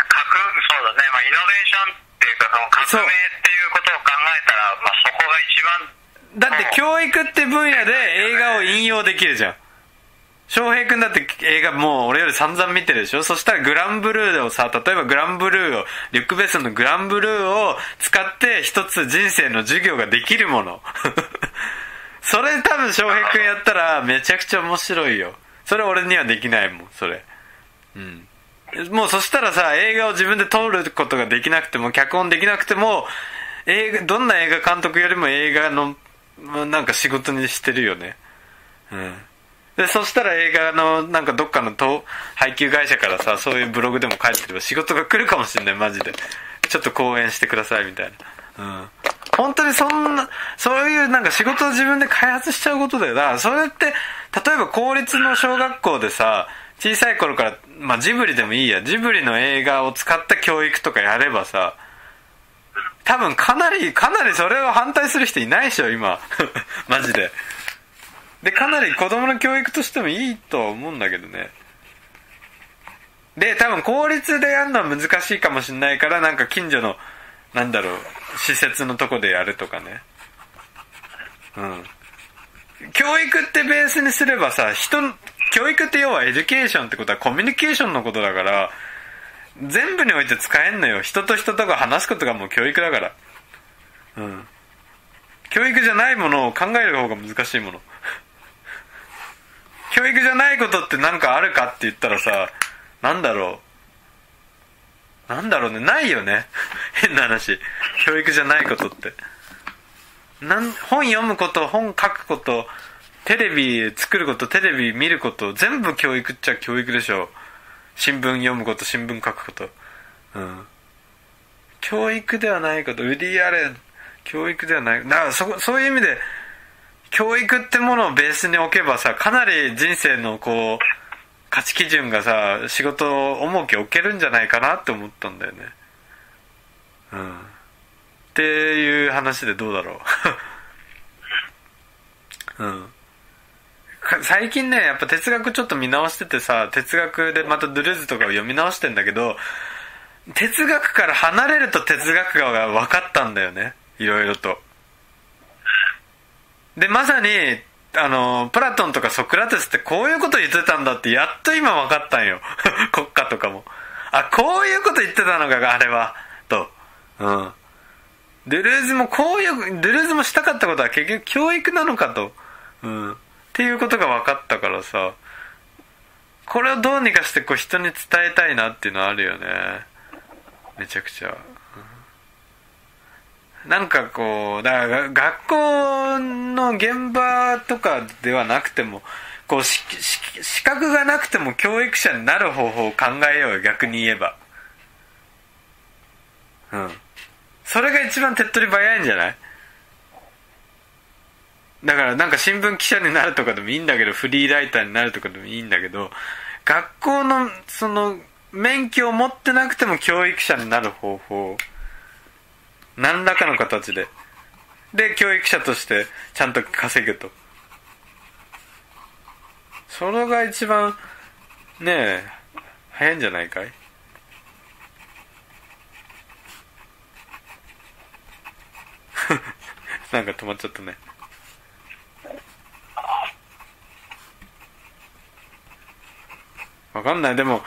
っていうかその革命っていうことを考えたら、まあ、そこが一番
だって教育って分野で映画を引用できるじゃん。翔平君だって映画もう俺より散々見てるでしょ。そしたらグランブルーをさ、例えばグランブルーをリュック・ベッソンのグランブルーを使って一つ人生の授業ができるものそれ多分翔平君やったらめちゃくちゃ面白いよ。それ俺にはできないもんそれ。うんもうそしたらさ、映画を自分で撮ることができなくても脚本できなくても映画どんな映画監督よりも映画のなんか仕事にしてるよね。うんでそしたら映画のなんかどっかの配給会社からさ、そういうブログでも書いてれば仕事が来るかもしれない。マジでちょっと講演してくださいみたいな。うん本当にそんなそういうなんか仕事を自分で開発しちゃうことだよ。だからそれって例えば公立の小学校でさ、小さい頃から、まあ、ジブリでもいいや、ジブリの映画を使った教育とかやればさ、多分かなりかなりそれを反対する人いないでしょ今マジで。でかなり子供の教育としてもいいとは思うんだけどね。で多分公立でやるのは難しいかもしれないから、なんか近所のなんだろう施設のとこでやるとかね。うん教育ってベースにすればさ、人教育って要はエデュケーションってことはコミュニケーションのことだから、全部において使えんのよ。人と人とが話すことがもう教育だから。うん教育じゃないものを考える方が難しいもの教育じゃないことって何かあるかって言ったらさ、なんだろうなんだろうね、ないよね変な話、教育じゃないことってなん本読むこと、本書くこと、テレビ作ること、テレビ見ること、全部教育っちゃ教育でしょ。新聞読むこと、新聞書くこと、うん教育ではないこと。ウディ・アレン教育ではない。だから そ, そういう意味で教育ってものをベースに置けばさ、かなり人生のこう価値基準がさ、仕事を重き置けるんじゃないかなって思ったんだよね。うんっていう話でどうだろううん最近ねやっぱ哲学ちょっと見直しててさ、哲学でまたドゥルーズとかを読み直してんだけど、哲学から離れると哲学が分かったんだよね、いろいろと。でまさにあのプラトンとかソクラテスってこういうこと言ってたんだってやっと今分かったんよ国家とかも、あこういうこと言ってたのかあれはと。うんドゥルーズもこういうドゥルーズもしたかったことは結局教育なのかと、うん、っていうことが分かったからさ、これをどうにかしてこう人に伝えたいなっていうのはあるよね、めちゃくちゃ。なんかこうだから学校の現場とかではなくてもこうしし資格がなくても教育者になる方法を考えようよ、逆に言えば。うんそれが一番手っ取り早いんじゃない？だからなんか新聞記者になるとかでもいいんだけど、フリーライターになるとかでもいいんだけど、学校のその免許を持ってなくても教育者になる方法、何らかの形でで教育者としてちゃんと稼ぐと、それが一番ねえ早いんじゃないかい。なんか止まっちゃったね。わかんない。でも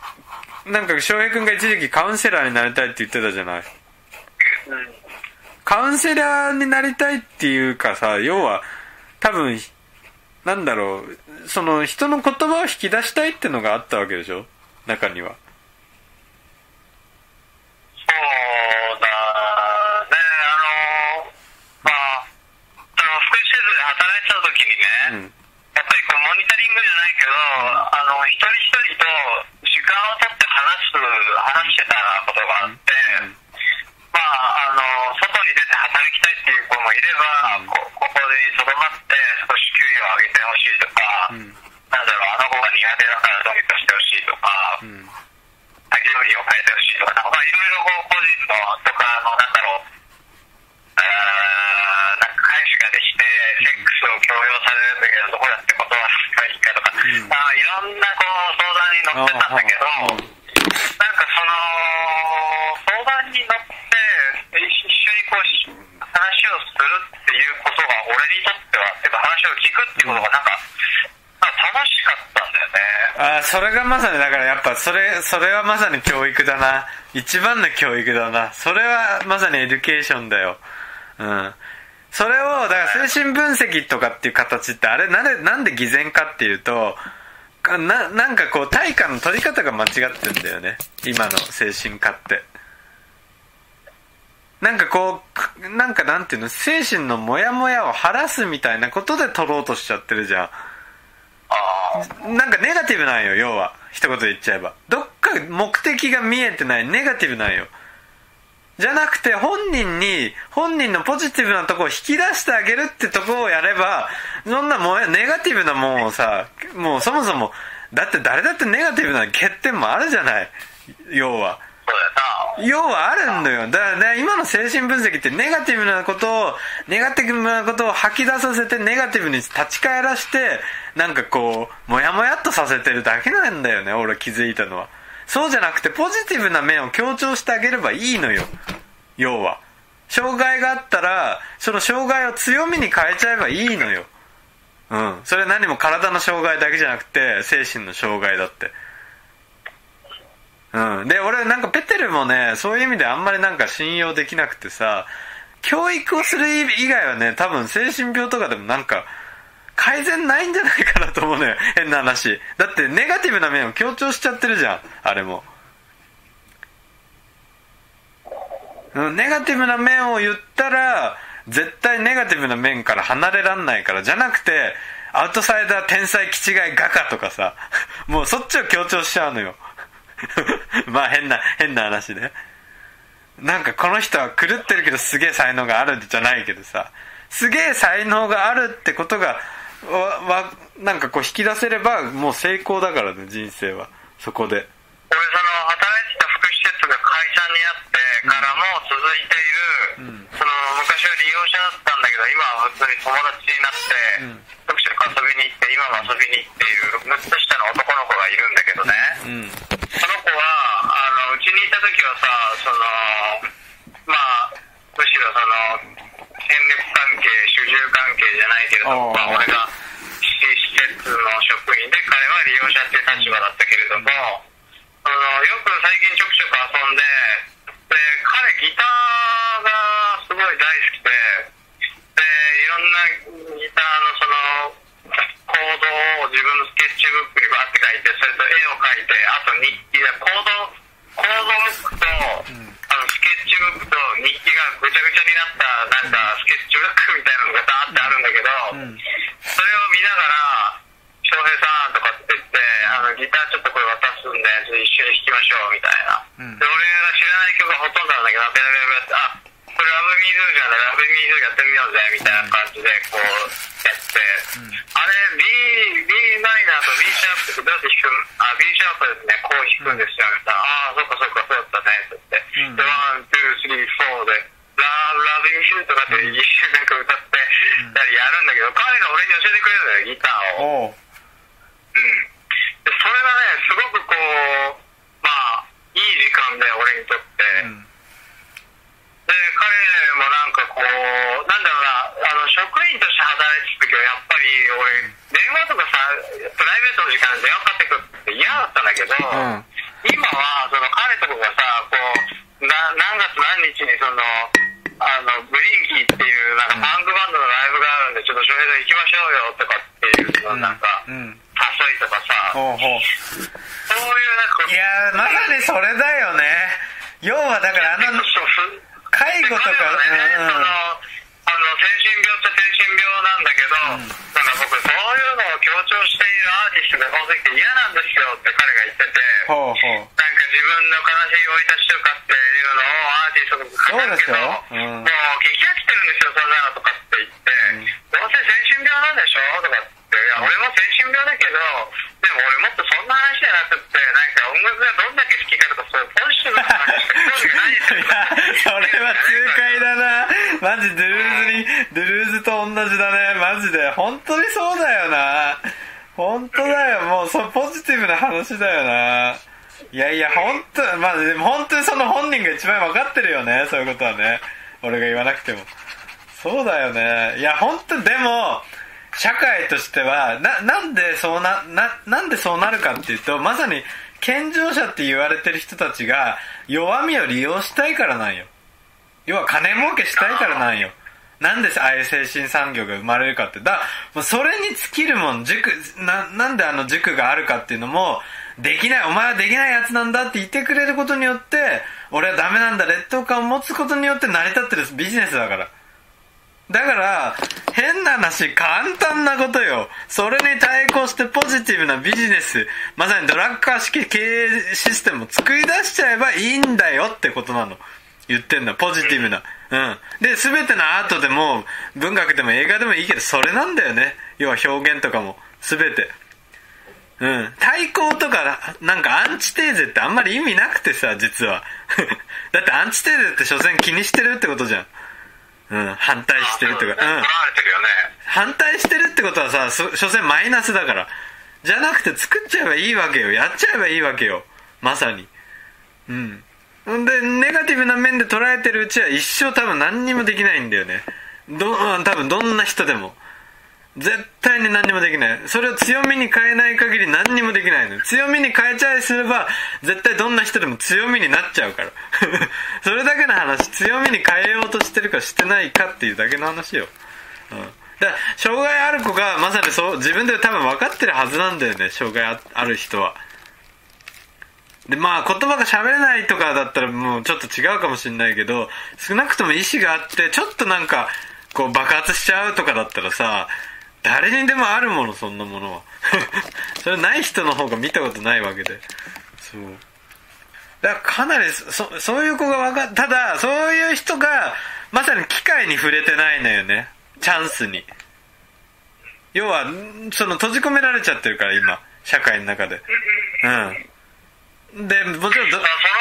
なんか翔平君が一時期カウンセラーになりたいって言ってたじゃない。カカウンセラーになりたいっていうかさ、要は多分なんだろう、その人の言葉を引き出したいってのがあったわけでしょ、中には。
そうだね、あのまあその福祉施設で働いてた時にね、うん、やっぱりこうモニタリングじゃないけど、あの一人一人と時間を取って話す話してたことがあって、うん、まああの外に出て働きたいっていう子もいれば、うん、こ, ここでとどまって少し給与を上げてほしいとか、うん、なんだろう、あの子が苦手だからどうにかしてほしいとか、うん、料理を変えてほしいとか、なんかいろいろ個人のとかあのなんだろう、あなんか彼氏ができてセックスを強要されるんだけどどうやって断すればいいかとか、うん、まあいろんなこう相談に乗ってたんだけど、なんかその相談に乗って一緒にこう話をするっていうことが俺にとってはてか話を聞くっていうことがなんか、なんか楽しかったんだよね。
あ、それがまさにだからやっぱそれそれはまさに教育だな、一番の教育だな、それはまさにエデュケーションだよ。うん、それをだから精神分析とかっていう形ってあれなんで、なんで偽善かっていうと、な, なんかこう対価の取り方が間違ってんだよね、今の精神科って。なんかこうなんかなんていうの、精神のモヤモヤを晴らすみたいなことで取ろうとしちゃってるじゃん。なんかネガティブなんよ、要は一言で言っちゃえば。どっか目的が見えてない、ネガティブなんよ。じゃなくて本人に本人のポジティブなところを引き出してあげるってところをやれば、そんなもうネガティブなもんをさ、もうそもそもだって誰だってネガティブな欠点もあるじゃない、要は。要はあるんだよ。だから今の精神分析ってネガティブなことをネガティブなことを吐き出させてネガティブに立ち返らしてなんかこうモヤモヤっとさせてるだけなんだよね、俺気づいたのは。そうじゃなくてポジティブな面を強調してあげればいいのよ。要は障害があったらその障害を強みに変えちゃえばいいのよ。うん、それは何も体の障害だけじゃなくて精神の障害だって。うん、で俺なんかペテルもねそういう意味であんまりなんか信用できなくてさ、教育をする以外はね多分精神病とかでもなんか改善ないんじゃないかなと思うのよ、変な話。だってネガティブな面を強調しちゃってるじゃん、あれも。うん、ネガティブな面を言ったら絶対ネガティブな面から離れらんないから、じゃなくてアウトサイダー天才気違い画家とかさもうそっちを強調しちゃうのよまあ変な変な話ね。なんかこの人は狂ってるけどすげえ才能があるじゃないけどさ、すげえ才能があるってことがわなんかこう引き出せればもう成功だからね、人生は。そこで
俺その働いてた福祉施設が解散になってからも続いている、うん、その昔は利用者だったんだけど今は普通に友達になって、うん、読書遊びに行って今も遊びに行っているむっと下の男の子がいるんだけどね、うん、その子はあのうちにいた時はさ、そのまあむしろその権力関係主従関係じゃないけれども、まあ、俺が施設の職員で彼は利用者っていう立場だったけれども、あのよく最近ちょくちょく遊んで、で彼ギターがすごい大好きで、でいろんなギターのそのコードを自分のスケッチブックにバーって書いて、それと絵を描いて、あと日記でコードコードブックと、うん、あのスケッチブックと日記がぐちゃぐちゃになったなんかスケッチブックみたいなのがダーってあるんだけど、うん、それを見ながら翔平さんとかって言ってあのギターちょっとこれ渡すんで一緒に弾きましょうみたいな、うん、で俺が知らない曲がほとんどなんだけどベラベラベラって、あこれラブミードゥじゃん、ラブミードゥやってみようぜみたいな感じでこうやって、うん、あれ B, B マイナーと B シャープってどうやって弾くあ B シャープですね、こう弾くんですよみたいな、ああそっかそっかそうだったねって言って、うん、でワンツースリーフォーでラブラビンシューとかって一瞬なんか歌ってたりやるんだけど、彼が俺に教えてくれるのよギターを。うん、でそれがねすごくこうまあいい時間で俺にとって、うん、で彼もなんかこうなんだろうな、あの職員として働いてた時はやっぱり俺電話とかさプライベートの時間で電話かかってくるって嫌だったんだけど、うん、今はその彼とかがさこうな何月何日にそのあのブリンキーっていうなんかパンクバンドのライブがあるんでちょっと翔平さん行きましょうよとかっていうのなんか、うんうん、誘いとかさ、
ほうほう、
そういうなんか、
いやまさにそれだよね。要はだからあの介護とか、
ね、うん、そのあの精神病っちゃ精神病なんだけど、うん、なんか僕そういうのを強調しているアーティストが大勢いて嫌なんですよって彼が言ってて、
ほうほう、
なんか自分の悲しい生い立ちとかっていうのをアーティストが語るけど、うん、もう激飽きてるんですよそんなのとかって言って、うん、どうせ精神病なんでしょとかって、いや俺も精神病だけどでも俺もっとそんな話じゃなくってなんか音楽がどんだけ好きかとかそういうポジティブな話しか興味がないですよ。
いやそれは痛快だな。マジドゥルーズにドゥルーズと同じだね。マジで本当にそうだよな。本当だよ。もうそポジティブな話だよな。いやいや本当、まあでも本当にその本人が一番分かってるよね、そういうことはね。俺が言わなくてもそうだよね。いや本当でも社会としては な, なんでそう な, な, なんでそうなるかっていうと、まさに健常者って言われてる人たちが弱みを利用したいからなんよ。要は金儲けしたいからなんよ。なんでああいう精神産業が生まれるかって、だもうそれに尽きるもん。塾 な, なんであの塾があるかっていうのも、できない、お前はできないやつなんだって言ってくれることによって、俺はダメなんだ劣等感を持つことによって成り立ってるビジネスだから。だから変な話、簡単なことよ。それに対抗してポジティブなビジネス、まさにドラッカー式経営システムを作り出しちゃえばいいんだよってことなの。言ってんのポジティブな、うん、で全てのアートでも文学でも映画でもいいけど、それなんだよね。要は表現とかも全て、うん、対抗とかなんかアンチテーゼってあんまり意味なくてさ、実はだってアンチテーゼって所詮気にしてるってことじゃん。うん、反対してるとか、うん、反対してるってことはさ、所詮マイナスだから。じゃなくて作っちゃえばいいわけよ。やっちゃえばいいわけよ、まさに。うんでネガティブな面で捉えてるうちは一生多分何にもできないんだよね。ど多分どんな人でも絶対に何にもできない。それを強みに変えない限り何にもできないの。強みに変えちゃいすれば絶対どんな人でも強みになっちゃうからそれだけの話。強みに変えようとしてるかしてないかっていうだけの話よ、うん、だから障害ある子がまさにそう自分で多分分かってるはずなんだよね、障害ある人は。でまあ言葉が喋れないとかだったらもうちょっと違うかもしれないけど、少なくとも意思があってちょっとなんかこう爆発しちゃうとかだったらさ、誰にでもあるもの、そんなものはそれない人の方が見たことないわけで、そうだからかなり そ, そういう子がわかただそういう人がまさに機会に触れてないのよね、チャンスに。要はその閉じ込められちゃってるから今社会の中で、うんでもちろんその子さ、あの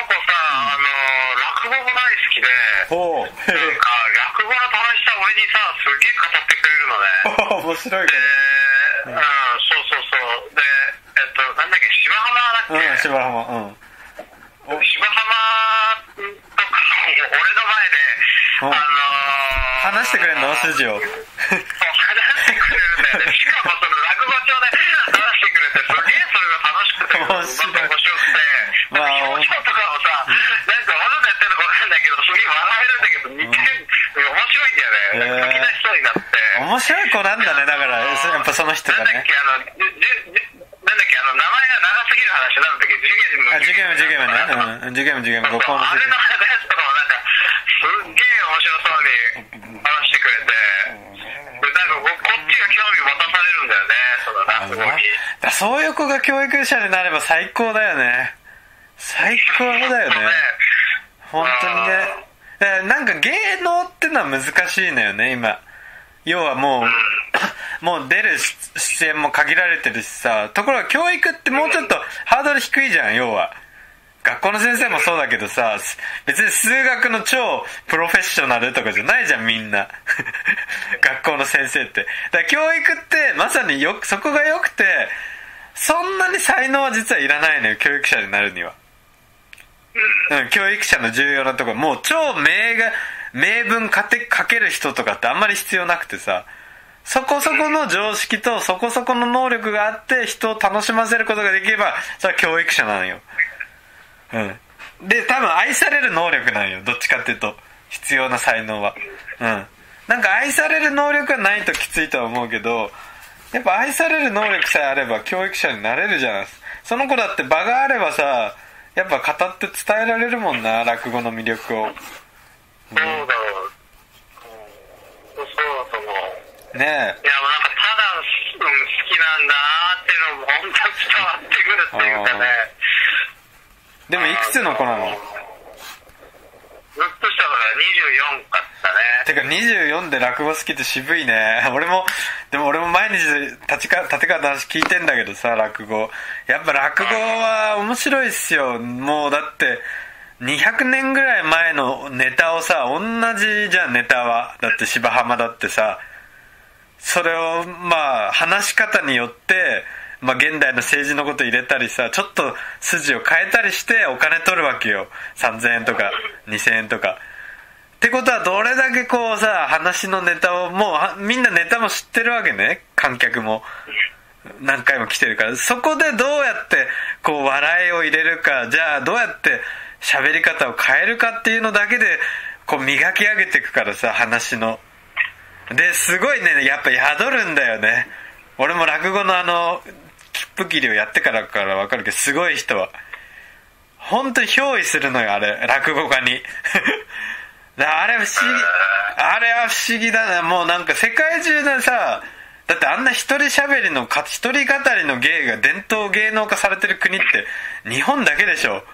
落語も大好きで、ほうなんか落語の楽しさ俺にさすげえ語ってくれるのね面白いから、うん、そうそうそうで、えっとなんだっけ、芝浜だっけ、うん、芝浜、うん芝浜とか俺の前で、あのー、話してくれるの筋をそう話してくれるんだよね。しかもその落語帳で話してくれて、すげえそれが楽しくて面白い、面白くて、まあ、表情とかもさ、なんかわざとやってるのか分かんないけど、すげえ笑えるんだけど、似てる、面白いんだよね。なんか時々そうになって。面白い子なんだね、だから、やっぱその人がね。なんだっけ、あの、なんだっけ、あの、名前が長すぎる話なんだっけ、ジュゲム、ジュゲムね。うん、ジュゲム、ジュゲム、ご校のあれのやつとかもなんか、すっげえ面白そうに話してくれて、なんかこっちが興味持たされるんだよね、その落語に。だそういう子が教育者になれば最高だよね。最高だよね。本当にね。だからなんか芸能ってのは難しいのよね、今。要はもう、もう出る出演も限られてるしさ。ところが教育ってもうちょっとハードル低いじゃん、要は。学校の先生もそうだけどさ、別に数学の超プロフェッショナルとかじゃないじゃん、みんな学校の先生って。だから教育ってまさによそこが良くて、そんなに才能は実はいらないのよ、教育者になるには。うん、教育者の重要なところ、もう超名が名文書け書ける人とかってあんまり必要なくてさ、そこそこの常識とそこそこの能力があって人を楽しませることができれば、それは教育者なのよ。うん、で多分愛される能力なんよ、どっちかっていうと必要な才能は。うん。なんか愛される能力がないときついとは思うけど、やっぱ愛される能力さえあれば教育者になれるじゃないですか。その子だって場があればさ、やっぱ語って伝えられるもんな、落語の魅力を。
そうだろう、うん、そうだと思う
ねえ。いや、
もうなんかただ、うん、好きなんだなっていうのも本当に伝わってくるっていうかね。
でもいくつの子なの？
ずっとしたからにじゅうよんかったね。
てかにじゅうよんで落語好きって渋いね。俺もでも俺も毎日立川立川談志聞いてんだけどさ、落語やっぱ落語は面白いっすよ。もうだってにひゃくねんぐらい前のネタをさ、同じじゃんネタは。だって芝浜だってさ、それをまあ話し方によってまあ、現代の政治のこと入れたりさ、ちょっと筋を変えたりしてお金取るわけよ。さんぜんえんとかにせんえんとかってことは、どれだけこうさ、話のネタをもうみんなネタも知ってるわけね。観客も何回も来てるから、そこでどうやってこう笑いを入れるか、じゃあどうやって喋り方を変えるかっていうのだけでこう磨き上げていくからさ、話のですごいね、やっぱ宿るんだよね。俺も落語のあの切符切りをやってからから分かるけど、すごい人は本当に憑依するのよ、あれ落語家にあれ不思議、あれは不思議だな。もうなんか世界中でさ、だってあんな一人喋りの一人語りの芸が伝統芸能化されてる国って日本だけでしょ。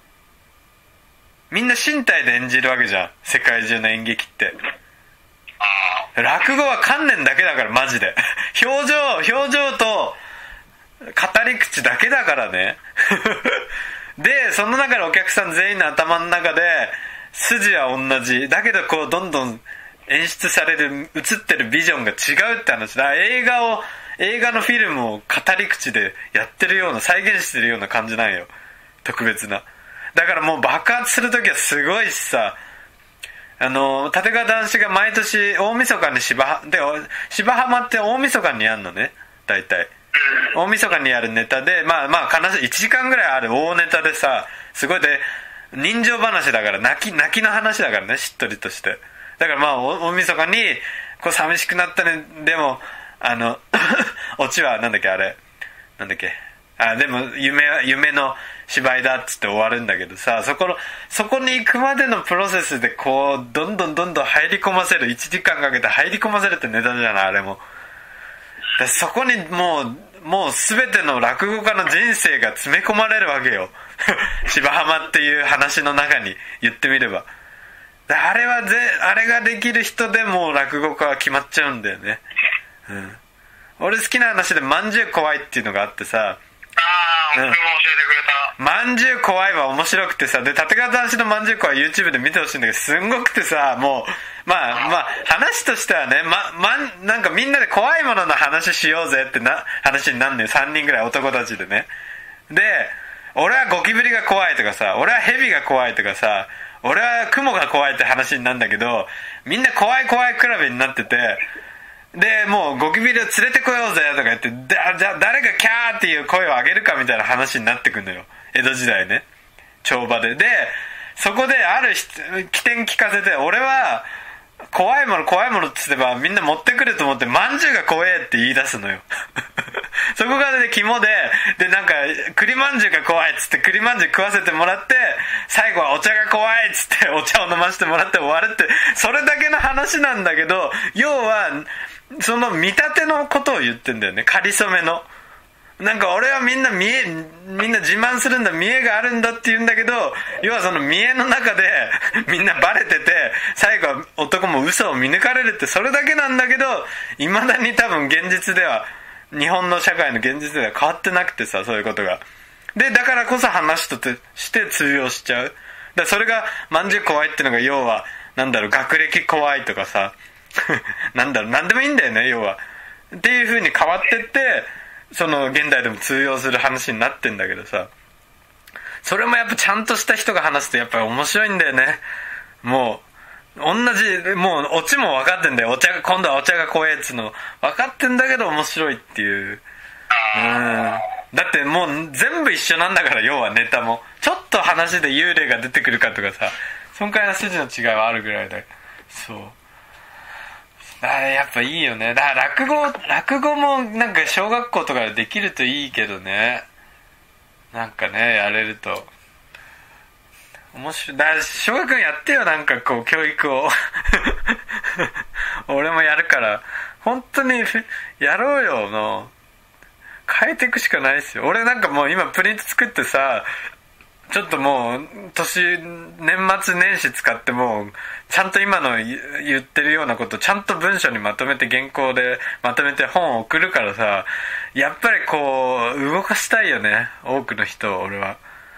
みんな身体で演じるわけじゃん、世界中の演劇って。落語は観念だけだから、マジで表情表情と語り口だけだからねでその中でお客さん全員の頭の中で筋は同じだけど、こうどんどん演出される映ってるビジョンが違うって話だ。映画を映画のフィルムを語り口でやってるような、再現してるような感じなんよ、特別な。だからもう爆発するときはすごいしさ、あの立川談志が毎年大晦日に芝で芝浜って大晦日にやるのね、大体大晦日にやるネタで、まあまあ悲しいいちじかんぐらいある大ネタでさ、すごいで人情話だから、泣き泣きの話だからね、しっとりとして。だからまあ大晦日にこう寂しくなったね、でもあのオチはなんだっけ、あれなんだっけ、あでも夢夢の芝居だっつって終わるんだけどさ、そこのそこに行くまでのプロセスでこうどんどんどんどん入り込ませる、いちじかんかけて入り込ませるってネタじゃない、あれも。でそこにもうもう全ての落語家の人生が詰め込まれるわけよ芝浜っていう話の中に、言ってみれば。あれはぜあれができる人でもう落語家は決まっちゃうんだよね。うん、俺好きな話でまんじゅう怖いっていうのがあってさ、
ああ、俺も教えてくれた。
まんじゅう怖いは面白くてさ、で立川談志のまんじゅう怖い YouTube で見てほしいんだけど、すんごくてさ、もうまあまあ話としてはね、ままなんかみんなで怖いものの話しようぜってな話になんねん、さんにんぐらい男たちでね。で俺はゴキブリが怖いとかさ、俺はヘビが怖いとかさ、俺はクモが怖いって話になるんだけど、みんな怖い怖い比べになってて、でもうゴキブリを連れてこようぜとか言って、だじゃあ誰がキャーっていう声を上げるかみたいな話になってくんのよ、江戸時代ね、帳場で。でそこである起点聞かせて、俺は怖いもの怖いものって言えばみんな持ってくると思って、まんじゅうが怖えって言い出すのよそこがね肝で、でなんか栗まんじゅうが怖いっつって栗まんじゅう食わせてもらって、最後はお茶が怖いっつってお茶を飲ませてもらって終わるって、それだけの話なんだけど、要はその見立てのことを言ってんだよね、仮初めの。なんか俺はみんな見えみんな自慢するんだ、見栄があるんだって言うんだけど、要はその見栄の中でみんなバレてて、最後は男も嘘を見抜かれるって、それだけなんだけど、いまだに多分現実では、日本の社会の現実では変わってなくてさ、そういうことが。でだからこそ話として通用しちゃう。だそれがまんじゅう怖いっていうのが、要はなんだろう、学歴怖いとかさなんだろう、なんでもいいんだよね、要はっていう風に変わってって、その現代でも通用する話になってんだけどさ、それもやっぱちゃんとした人が話すとやっぱり面白いんだよね。もう同じ、もうオチも分かってんだよ、お茶が今度はお茶が怖えっつうの分かってんだけど面白いっていう。うん、だってもう全部一緒なんだから、要はネタもちょっと話で幽霊が出てくるかとかさ、 そんくらいの筋の違いはあるぐらいで、そうだからやっぱいいよね。だから落語落語もなんか小学校とかでできるといいけどね、なんかねやれると面白い。だから小学校やってよ、なんかこう教育を俺もやるから本当にやろうよ。もう変えていくしかないですよ。俺なんかもう今プリント作ってさ、ちょっともう年年末年始使ってもうちゃんと今の言ってるようなことちゃんと文章にまとめて原稿でまとめて本を送るからさ、やっぱりこう動かしたいよね、多くの人を俺は、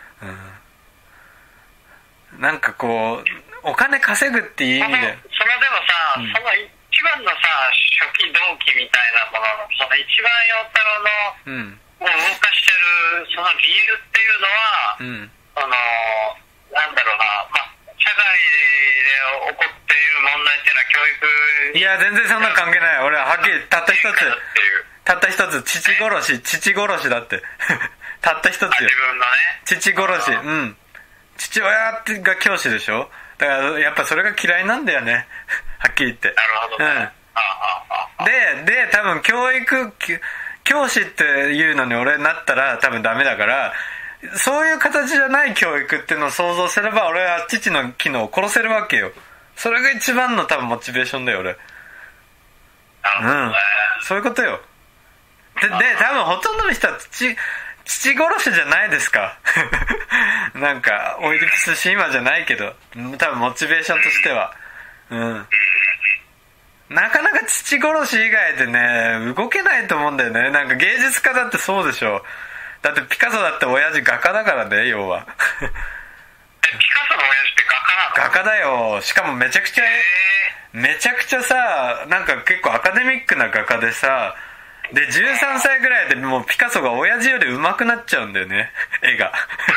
うん、なんかこうお金稼ぐっていう意味で、
そのでもさ、うん、その一番のさ初期動機みたいなもののその一番陽太郎の、うん、を動かしてるその理由っていうのは、うんそのなんだろうな、まあ、社会で起こっている問題っていうのは教育、
いや全然そんな関係ない。俺ははっきりたった一つたった一つ父殺し父殺しだってたった一つよ、
自分のね
父殺し、うん、父親が教師でしょ。だからやっぱそれが嫌いなんだよねはっきり言って。
なるほどね、うん、あ
あでで多分教育教師っていうのに俺になったら多分ダメだから、そういう形じゃない教育っていうのを想像すれば俺は父の機能を殺せるわけよ。それが一番の多分モチベーションだよ俺。うん、そういうことよ。で、で多分ほとんどの人は父父殺しじゃないですかなんかオイルプスシーマじゃないけど、多分モチベーションとしては、うん、なかなか父殺し以外でね動けないと思うんだよね。なんか芸術家だってそうでしょ。だってピカソだって親父画家だからね、要は
ピカソの親父って画家なの？
画家だよ。しかもめちゃくちゃめちゃくちゃさ、なんか結構アカデミックな画家でさ、でじゅうさんさいぐらいでもうピカソが親父より上手くなっちゃうんだよね、絵が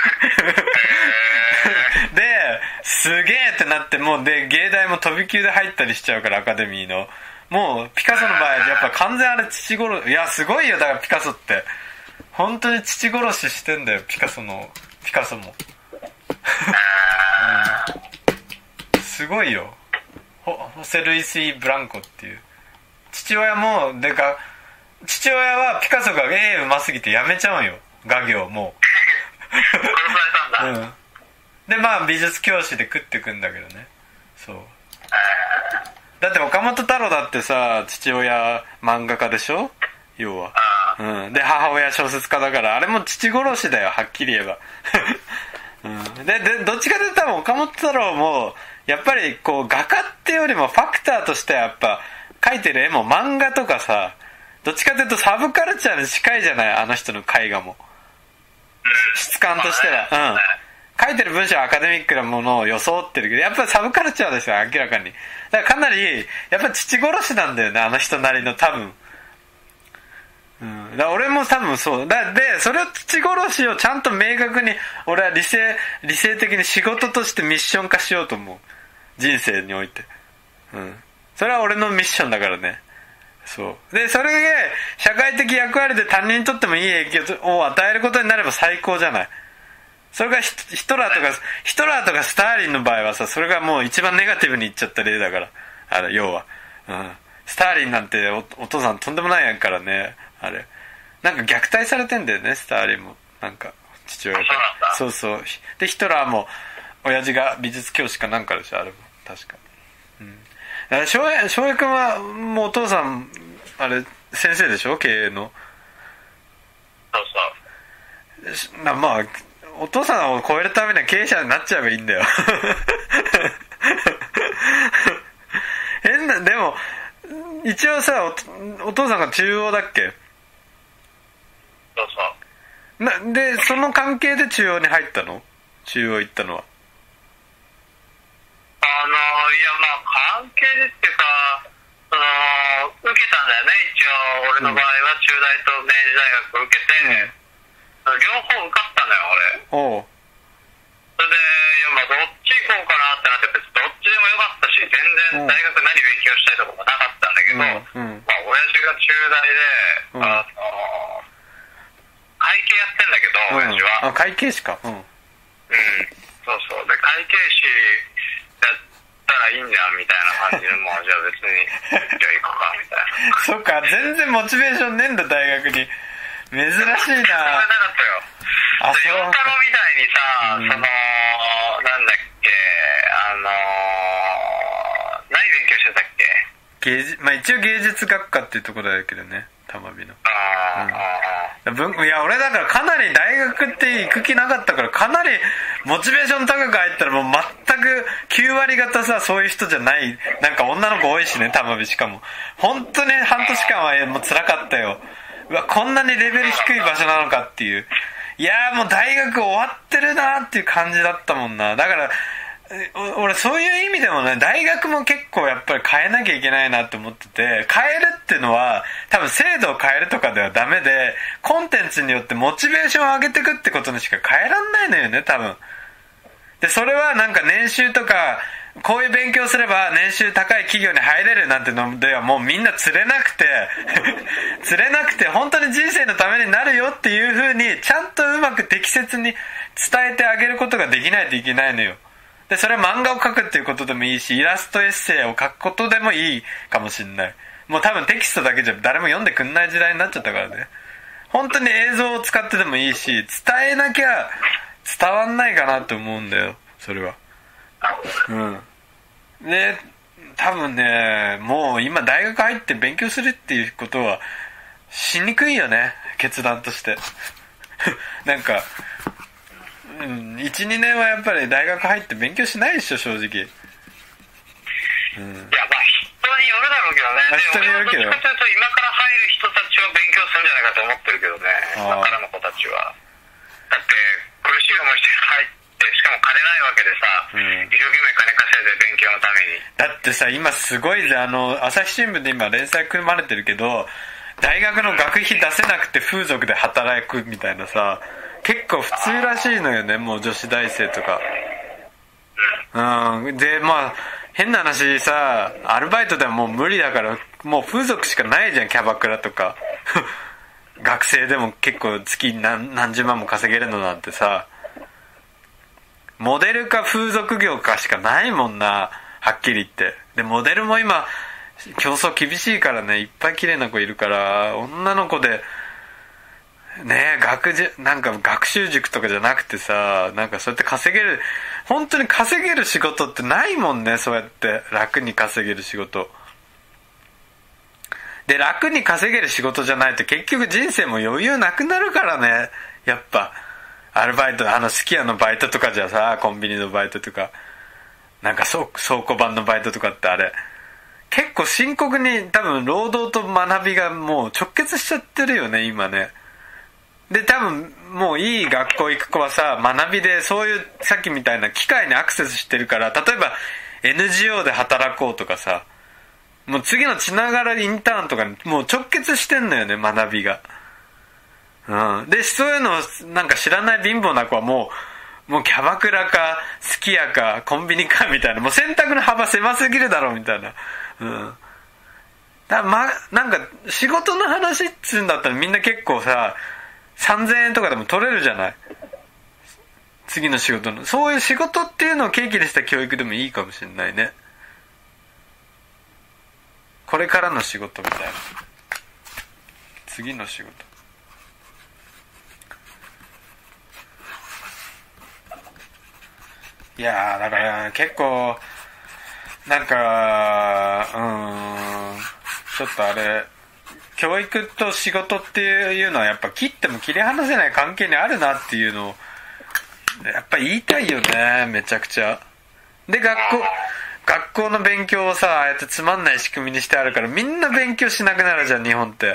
ですげえってなって、もうで芸大も飛び級で入ったりしちゃうから、アカデミーの。もうピカソの場合やっぱ完全あれ父殺し、いやすごいよ。だからピカソって本当に父殺ししてんだよ、ピカソのピカソも、うん、すごいよ。ホセ・ルイス・イ・ブランコっていう父親もでか、父親はピカソが絵うますぎてやめちゃうんよ、画業もう
殺されたんだ、うん、
でまあ美術教師で食ってくんだけどね。そうだって岡本太郎だってさ、父親漫画家でしょ、要は、うん、で母親小説家だから、あれも父殺しだよ、はっきり言えば、うん、ででどっちかというと多分岡本太郎もやっぱりこう画家っていうよりもファクターとしてはやっぱ描いてる絵も漫画とかさ、どっちかというとサブカルチャーに近いじゃない、あの人の絵画も質感としては、うん、書いてる文章はアカデミックなものを装ってるけど、やっぱりサブカルチャーですよ、明らかに。だからかなりやっぱり父殺しなんだよね、あの人なりの、多分、うん、だから俺も多分そうだ。でそれを父殺しをちゃんと明確に俺は理性理性的に仕事としてミッション化しようと思う、人生において、うん、それは俺のミッションだからね。そうでそれが社会的役割で他人にとってもいい影響を与えることになれば最高じゃない。それがヒトラーとかヒトラーとかスターリンの場合はさ、それがもう一番ネガティブに言っちゃった例だから、あれ要は、うん、スターリンなんて お, お父さんとんでもないやんからね。あれなんか虐待されてんだよね、スターリンも。なんか父親が、そうそう。でヒトラーも親父が美術教師かなんかでしょ、あれも確か。うん。翔平翔平君はもうお父さんあれ先生でしょ、経営の。
そうそう。
なまあお父さんを超えるためには経営者になっちゃえばいいんだよ変な、でも一応さ お, お父さんが中央だっけ。
そうそう。
なでその関係で中央に入ったの、中央行ったのは。
あのいやまあ関係でっていうか、その受けたんだよね、一応俺の場合は中大と明治大学受けて、うん、両方受かったのよ俺。おう。それでいやまあどっち行こうかなってなって、別にどっちでもよかったし、全然大学何勉強したいとかもなかったんだけど、うんうん、まあ親父が中大で、うん、あの会計やってんだけど、親父は。
あ、会計士か。うん。うん。
そうそう。で、会計士いいんじゃんみたいな感じで、まあじゃあ別にじゃあ行くかみたいな。
そっか、全然モチベーションねえんだ大学に。珍しいな。
それなかったよ。
あ、そう。
洋太郎みたいにさ、うん、そのなんだっけ、あのー、何勉強してたっけ。
芸術、まあ一応芸術学科っていうところだけどね、玉美の。
あ
あ、うん、いや俺だからかなり大学って行く気なかったから、かなりモチベーション高く入ったらもう全くきゅう割方さ、そういう人じゃない、なんか女の子多いしね、玉美。しかも本当に半年間はもう辛かったよ。うわ、こんなにレベル低い場所なのかっていう。いやーもう大学終わってるなーっていう感じだったもんな。だから俺そういう意味でもね、大学も結構やっぱり変えなきゃいけないなって思ってて、変えるっていうのは多分制度を変えるとかではダメで、コンテンツによってモチベーションを上げていくってことにしか変えらんないのよね、多分。でそれはなんか年収とか、こういう勉強すれば年収高い企業に入れるなんてのではもうみんな釣れなくて釣れなくて、本当に人生のためになるよっていう風にちゃんとうまく適切に伝えてあげることができないといけないのよ。でそれは漫画を描くっていうことでもいいし、イラストエッセイを描くことでもいいかもしんない。もう多分テキストだけじゃ誰も読んでくんない時代になっちゃったからね。本当に映像を使ってでもいいし、伝えなきゃ伝わんないかなと思うんだよ、それは。うんで多分ね、もう今大学入って勉強するっていうことはしにくいよね、決断としてなんか、うん、いちにねんはやっぱり大学入って勉強しないでしょ、正直。うん、いや
まあ人によるだろうけどね。
人によるけど、
どっちかというと今から入る人たちは勉強するんじゃないかと思ってるけどね、今からの子たちは。だって苦しい思いして入って、しかも金ないわけでさ、うん、一生懸命金稼いで勉強のために。
だってさ、今すごいぜ、あの朝日新聞で今連載組まれてるけど、大学の学費出せなくて風俗で働くみたいなさ、結構普通らしいのよね、もう女子大生とか。うん、でまあ変な話さ、アルバイトではもう無理だから、もう風俗しかないじゃん、キャバクラとか学生でも結構月 何, 何十万も稼げるのなんてさ、モデルか風俗業かしかないもんな、はっきり言って。でモデルも今競争厳しいからね、いっぱい綺麗な子いるから、女の子でねえ、学じなんか学習塾とかじゃなくてさ、なんかそうやって稼げる、本当に稼げる仕事ってないもんね、そうやって楽に稼げる仕事で。楽に稼げる仕事じゃないと結局人生も余裕なくなるからね、やっぱ。アルバイト、あのすき家のバイトとかじゃさ、コンビニのバイトとか、なんか倉庫版のバイトとかってあれ結構深刻に多分労働と学びがもう直結しちゃってるよね、今ね。で多分もういい学校行く子はさ、学びでそういうさっきみたいな機会にアクセスしてるから、例えば エヌジーオー で働こうとかさ、もう次のつながるインターンとかにもう直結してんのよね、学びが。うん、でそういうのをなんか知らない貧乏な子はもうもうキャバクラかすき家かコンビニかみたいな、もう選択の幅狭すぎるだろうみたいな。うんだまなんか仕事の話っつうんだったらみんな結構ささんぜんえんとかでも取れるじゃない、次の仕事の。そういう仕事っていうのを契機にした教育でもいいかもしれないね、これからの仕事みたいな、次の仕事。いやーだから結構なんかうーんちょっとあれ、教育と仕事っていうのはやっぱ切っても切り離せない関係にあるなっていうのをやっぱ言いたいよね、めちゃくちゃ。で学校学校の勉強をさ、ああやってつまんない仕組みにしてあるからみんな勉強しなくなるじゃん、日本って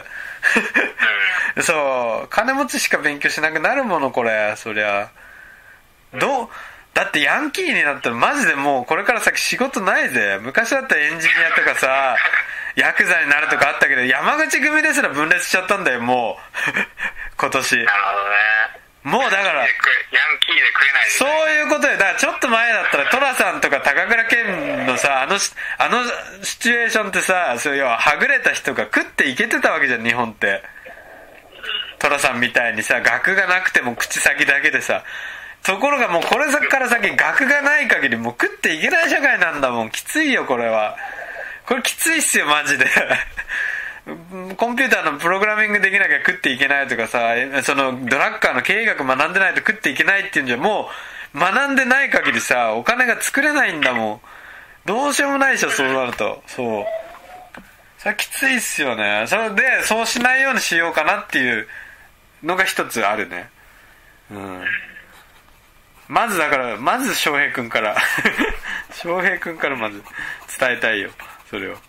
そう金持ちしか勉強しなくなるもの、これ。そりゃどうだってヤンキーになったらマジでもうこれから先仕事ないぜ。昔だったらエンジニアとかさヤクザになるとかあったけど、山口組ですら分裂しちゃったんだよ、もう今年。なるほどね。もうだからヤン
キーで食えない、ね、
そういうことよ。だからちょっと前だったら寅さんとか高倉健のさ、あのあのシチュエーションってさ、そういうはぐれた人が食っていけてたわけじゃん、日本って。寅さんみたいにさ、学がなくても口先だけでさ、 ところがもうこれから先学がない限りもう食っていけない社会なんだもん。きついよこれは。これきついっすよマジでコンピューターのプログラミングできなきゃ食っていけないとかさ、そのドラッカーの経営学学んでないと食っていけないっていうんじゃ、もう学んでない限りさお金が作れないんだもん。どうしようもないでしょそうなると。そうそれきついっすよね。それでそうしないようにしようかなっていうのが一つあるね。うんまずだからまず翔平君から翔平君からまず伝えたいよそれを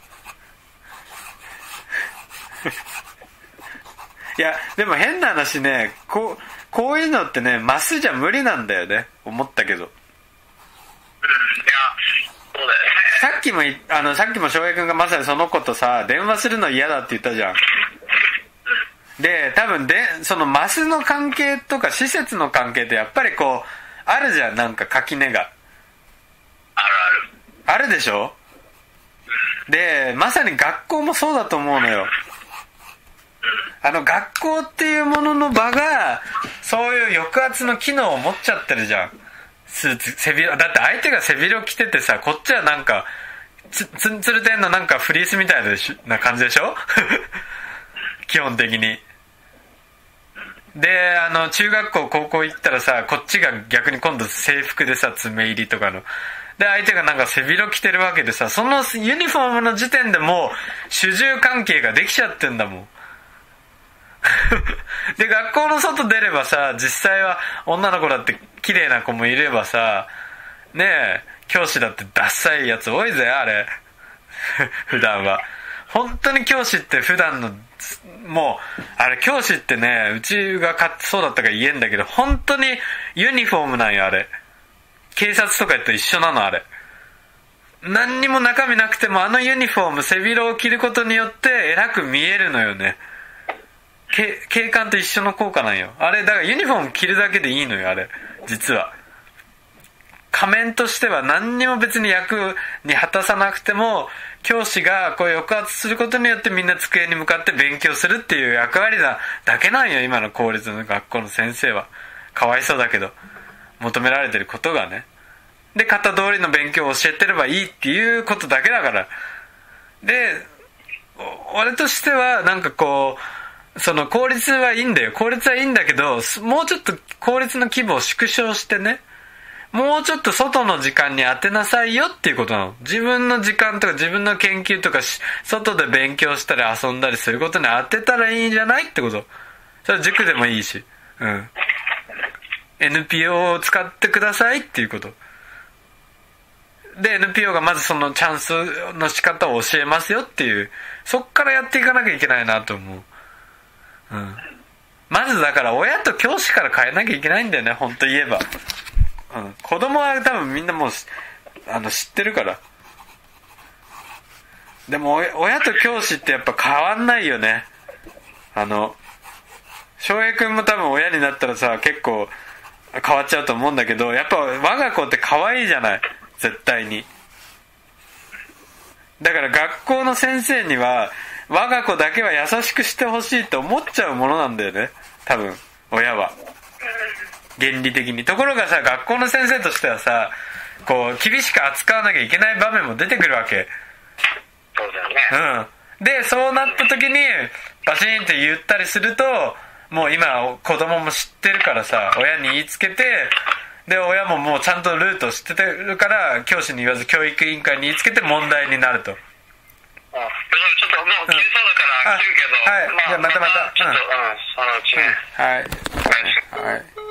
いやでも変な話ね、こうこういうのってねマスじゃ無理なんだよね、思ったけど。
いやそうだよね。
さっきもあのさっきも翔平君がまさにその子とさ電話するの嫌だって言ったじゃん。で多分でそのマスの関係とか施設の関係ってやっぱりこうあるじゃん、なんか垣根が
あるある
あるでしょ。でまさに学校もそうだと思うのよ。あの学校っていうものの場がそういう抑圧の機能を持っちゃってるじゃん。スーツ背広だって相手が背広着ててさ、こっちはなんかつつんつるてんのなんかフリースみたいな感じでしょ基本的に。であの中学校高校行ったらさこっちが逆に今度制服でさ爪入りとかので相手がなんか背広着てるわけでさ、そのユニフォームの時点でもう主従関係ができちゃってんだもんで学校の外出ればさ実際は女の子だって綺麗な子もいればさねえ教師だってダッサいやつ多いぜあれ普段は本当に教師って普段のもうあれ教師ってねうちがかそうだったから言えんだけど本当にユニフォームなんよあれ。警察とかと一緒なのあれ。何にも中身なくてもあのユニフォーム背広を着ることによって偉く見えるのよね。警官と一緒の効果なんよあれ。だからユニフォーム着るだけでいいのよあれ。実は仮面としては何にも別に役に果たさなくても教師がこう抑圧することによってみんな机に向かって勉強するっていう役割だだけなんよ今の公立の学校の先生は。かわいそうだけど求められてることがね。で型通りの勉強を教えてればいいっていうことだけだから。で俺としてはなんかこうその公立はいいんだよ、公立はいいんだけどもうちょっと公立の規模を縮小してね、もうちょっと外の時間に当てなさいよっていうことなの。自分の時間とか自分の研究とか外で勉強したり遊んだりすることに当てたらいいんじゃないってこと。それは塾でもいいし、うん、エヌピーオー を使ってくださいっていうことで エヌピーオー がまずそのチャンスの仕方を教えますよっていう、そっからやっていかなきゃいけないなと思う。うん、まずだから親と教師から変えなきゃいけないんだよね本当言えば。うん、子供は多分みんなもうあの知ってるから。でも親と教師ってやっぱ変わんないよね。あの翔平君も多分親になったらさ結構変わっちゃうと思うんだけど、やっぱ我が子って可愛いじゃない絶対に。だから学校の先生には我が子だけは優しくしてほしいって思っちゃうものなんだよね多分親は原理的に。ところがさ学校の先生としてはさこう厳しく扱わなきゃいけない場面も出てくるわけ。
そうだよね。
うんでそうなった時にバシーンって言ったりするともう今子供も知ってるからさ親に言いつけて、で親ももうちゃんとルート知ってるから教師に言わず教育委員会に言いつけて問題になると。
ちょっともう切れそうだから切るけど、
はい、
まあ、
じゃあまたまた
ちょっと、うん、そのうちね、
はいはい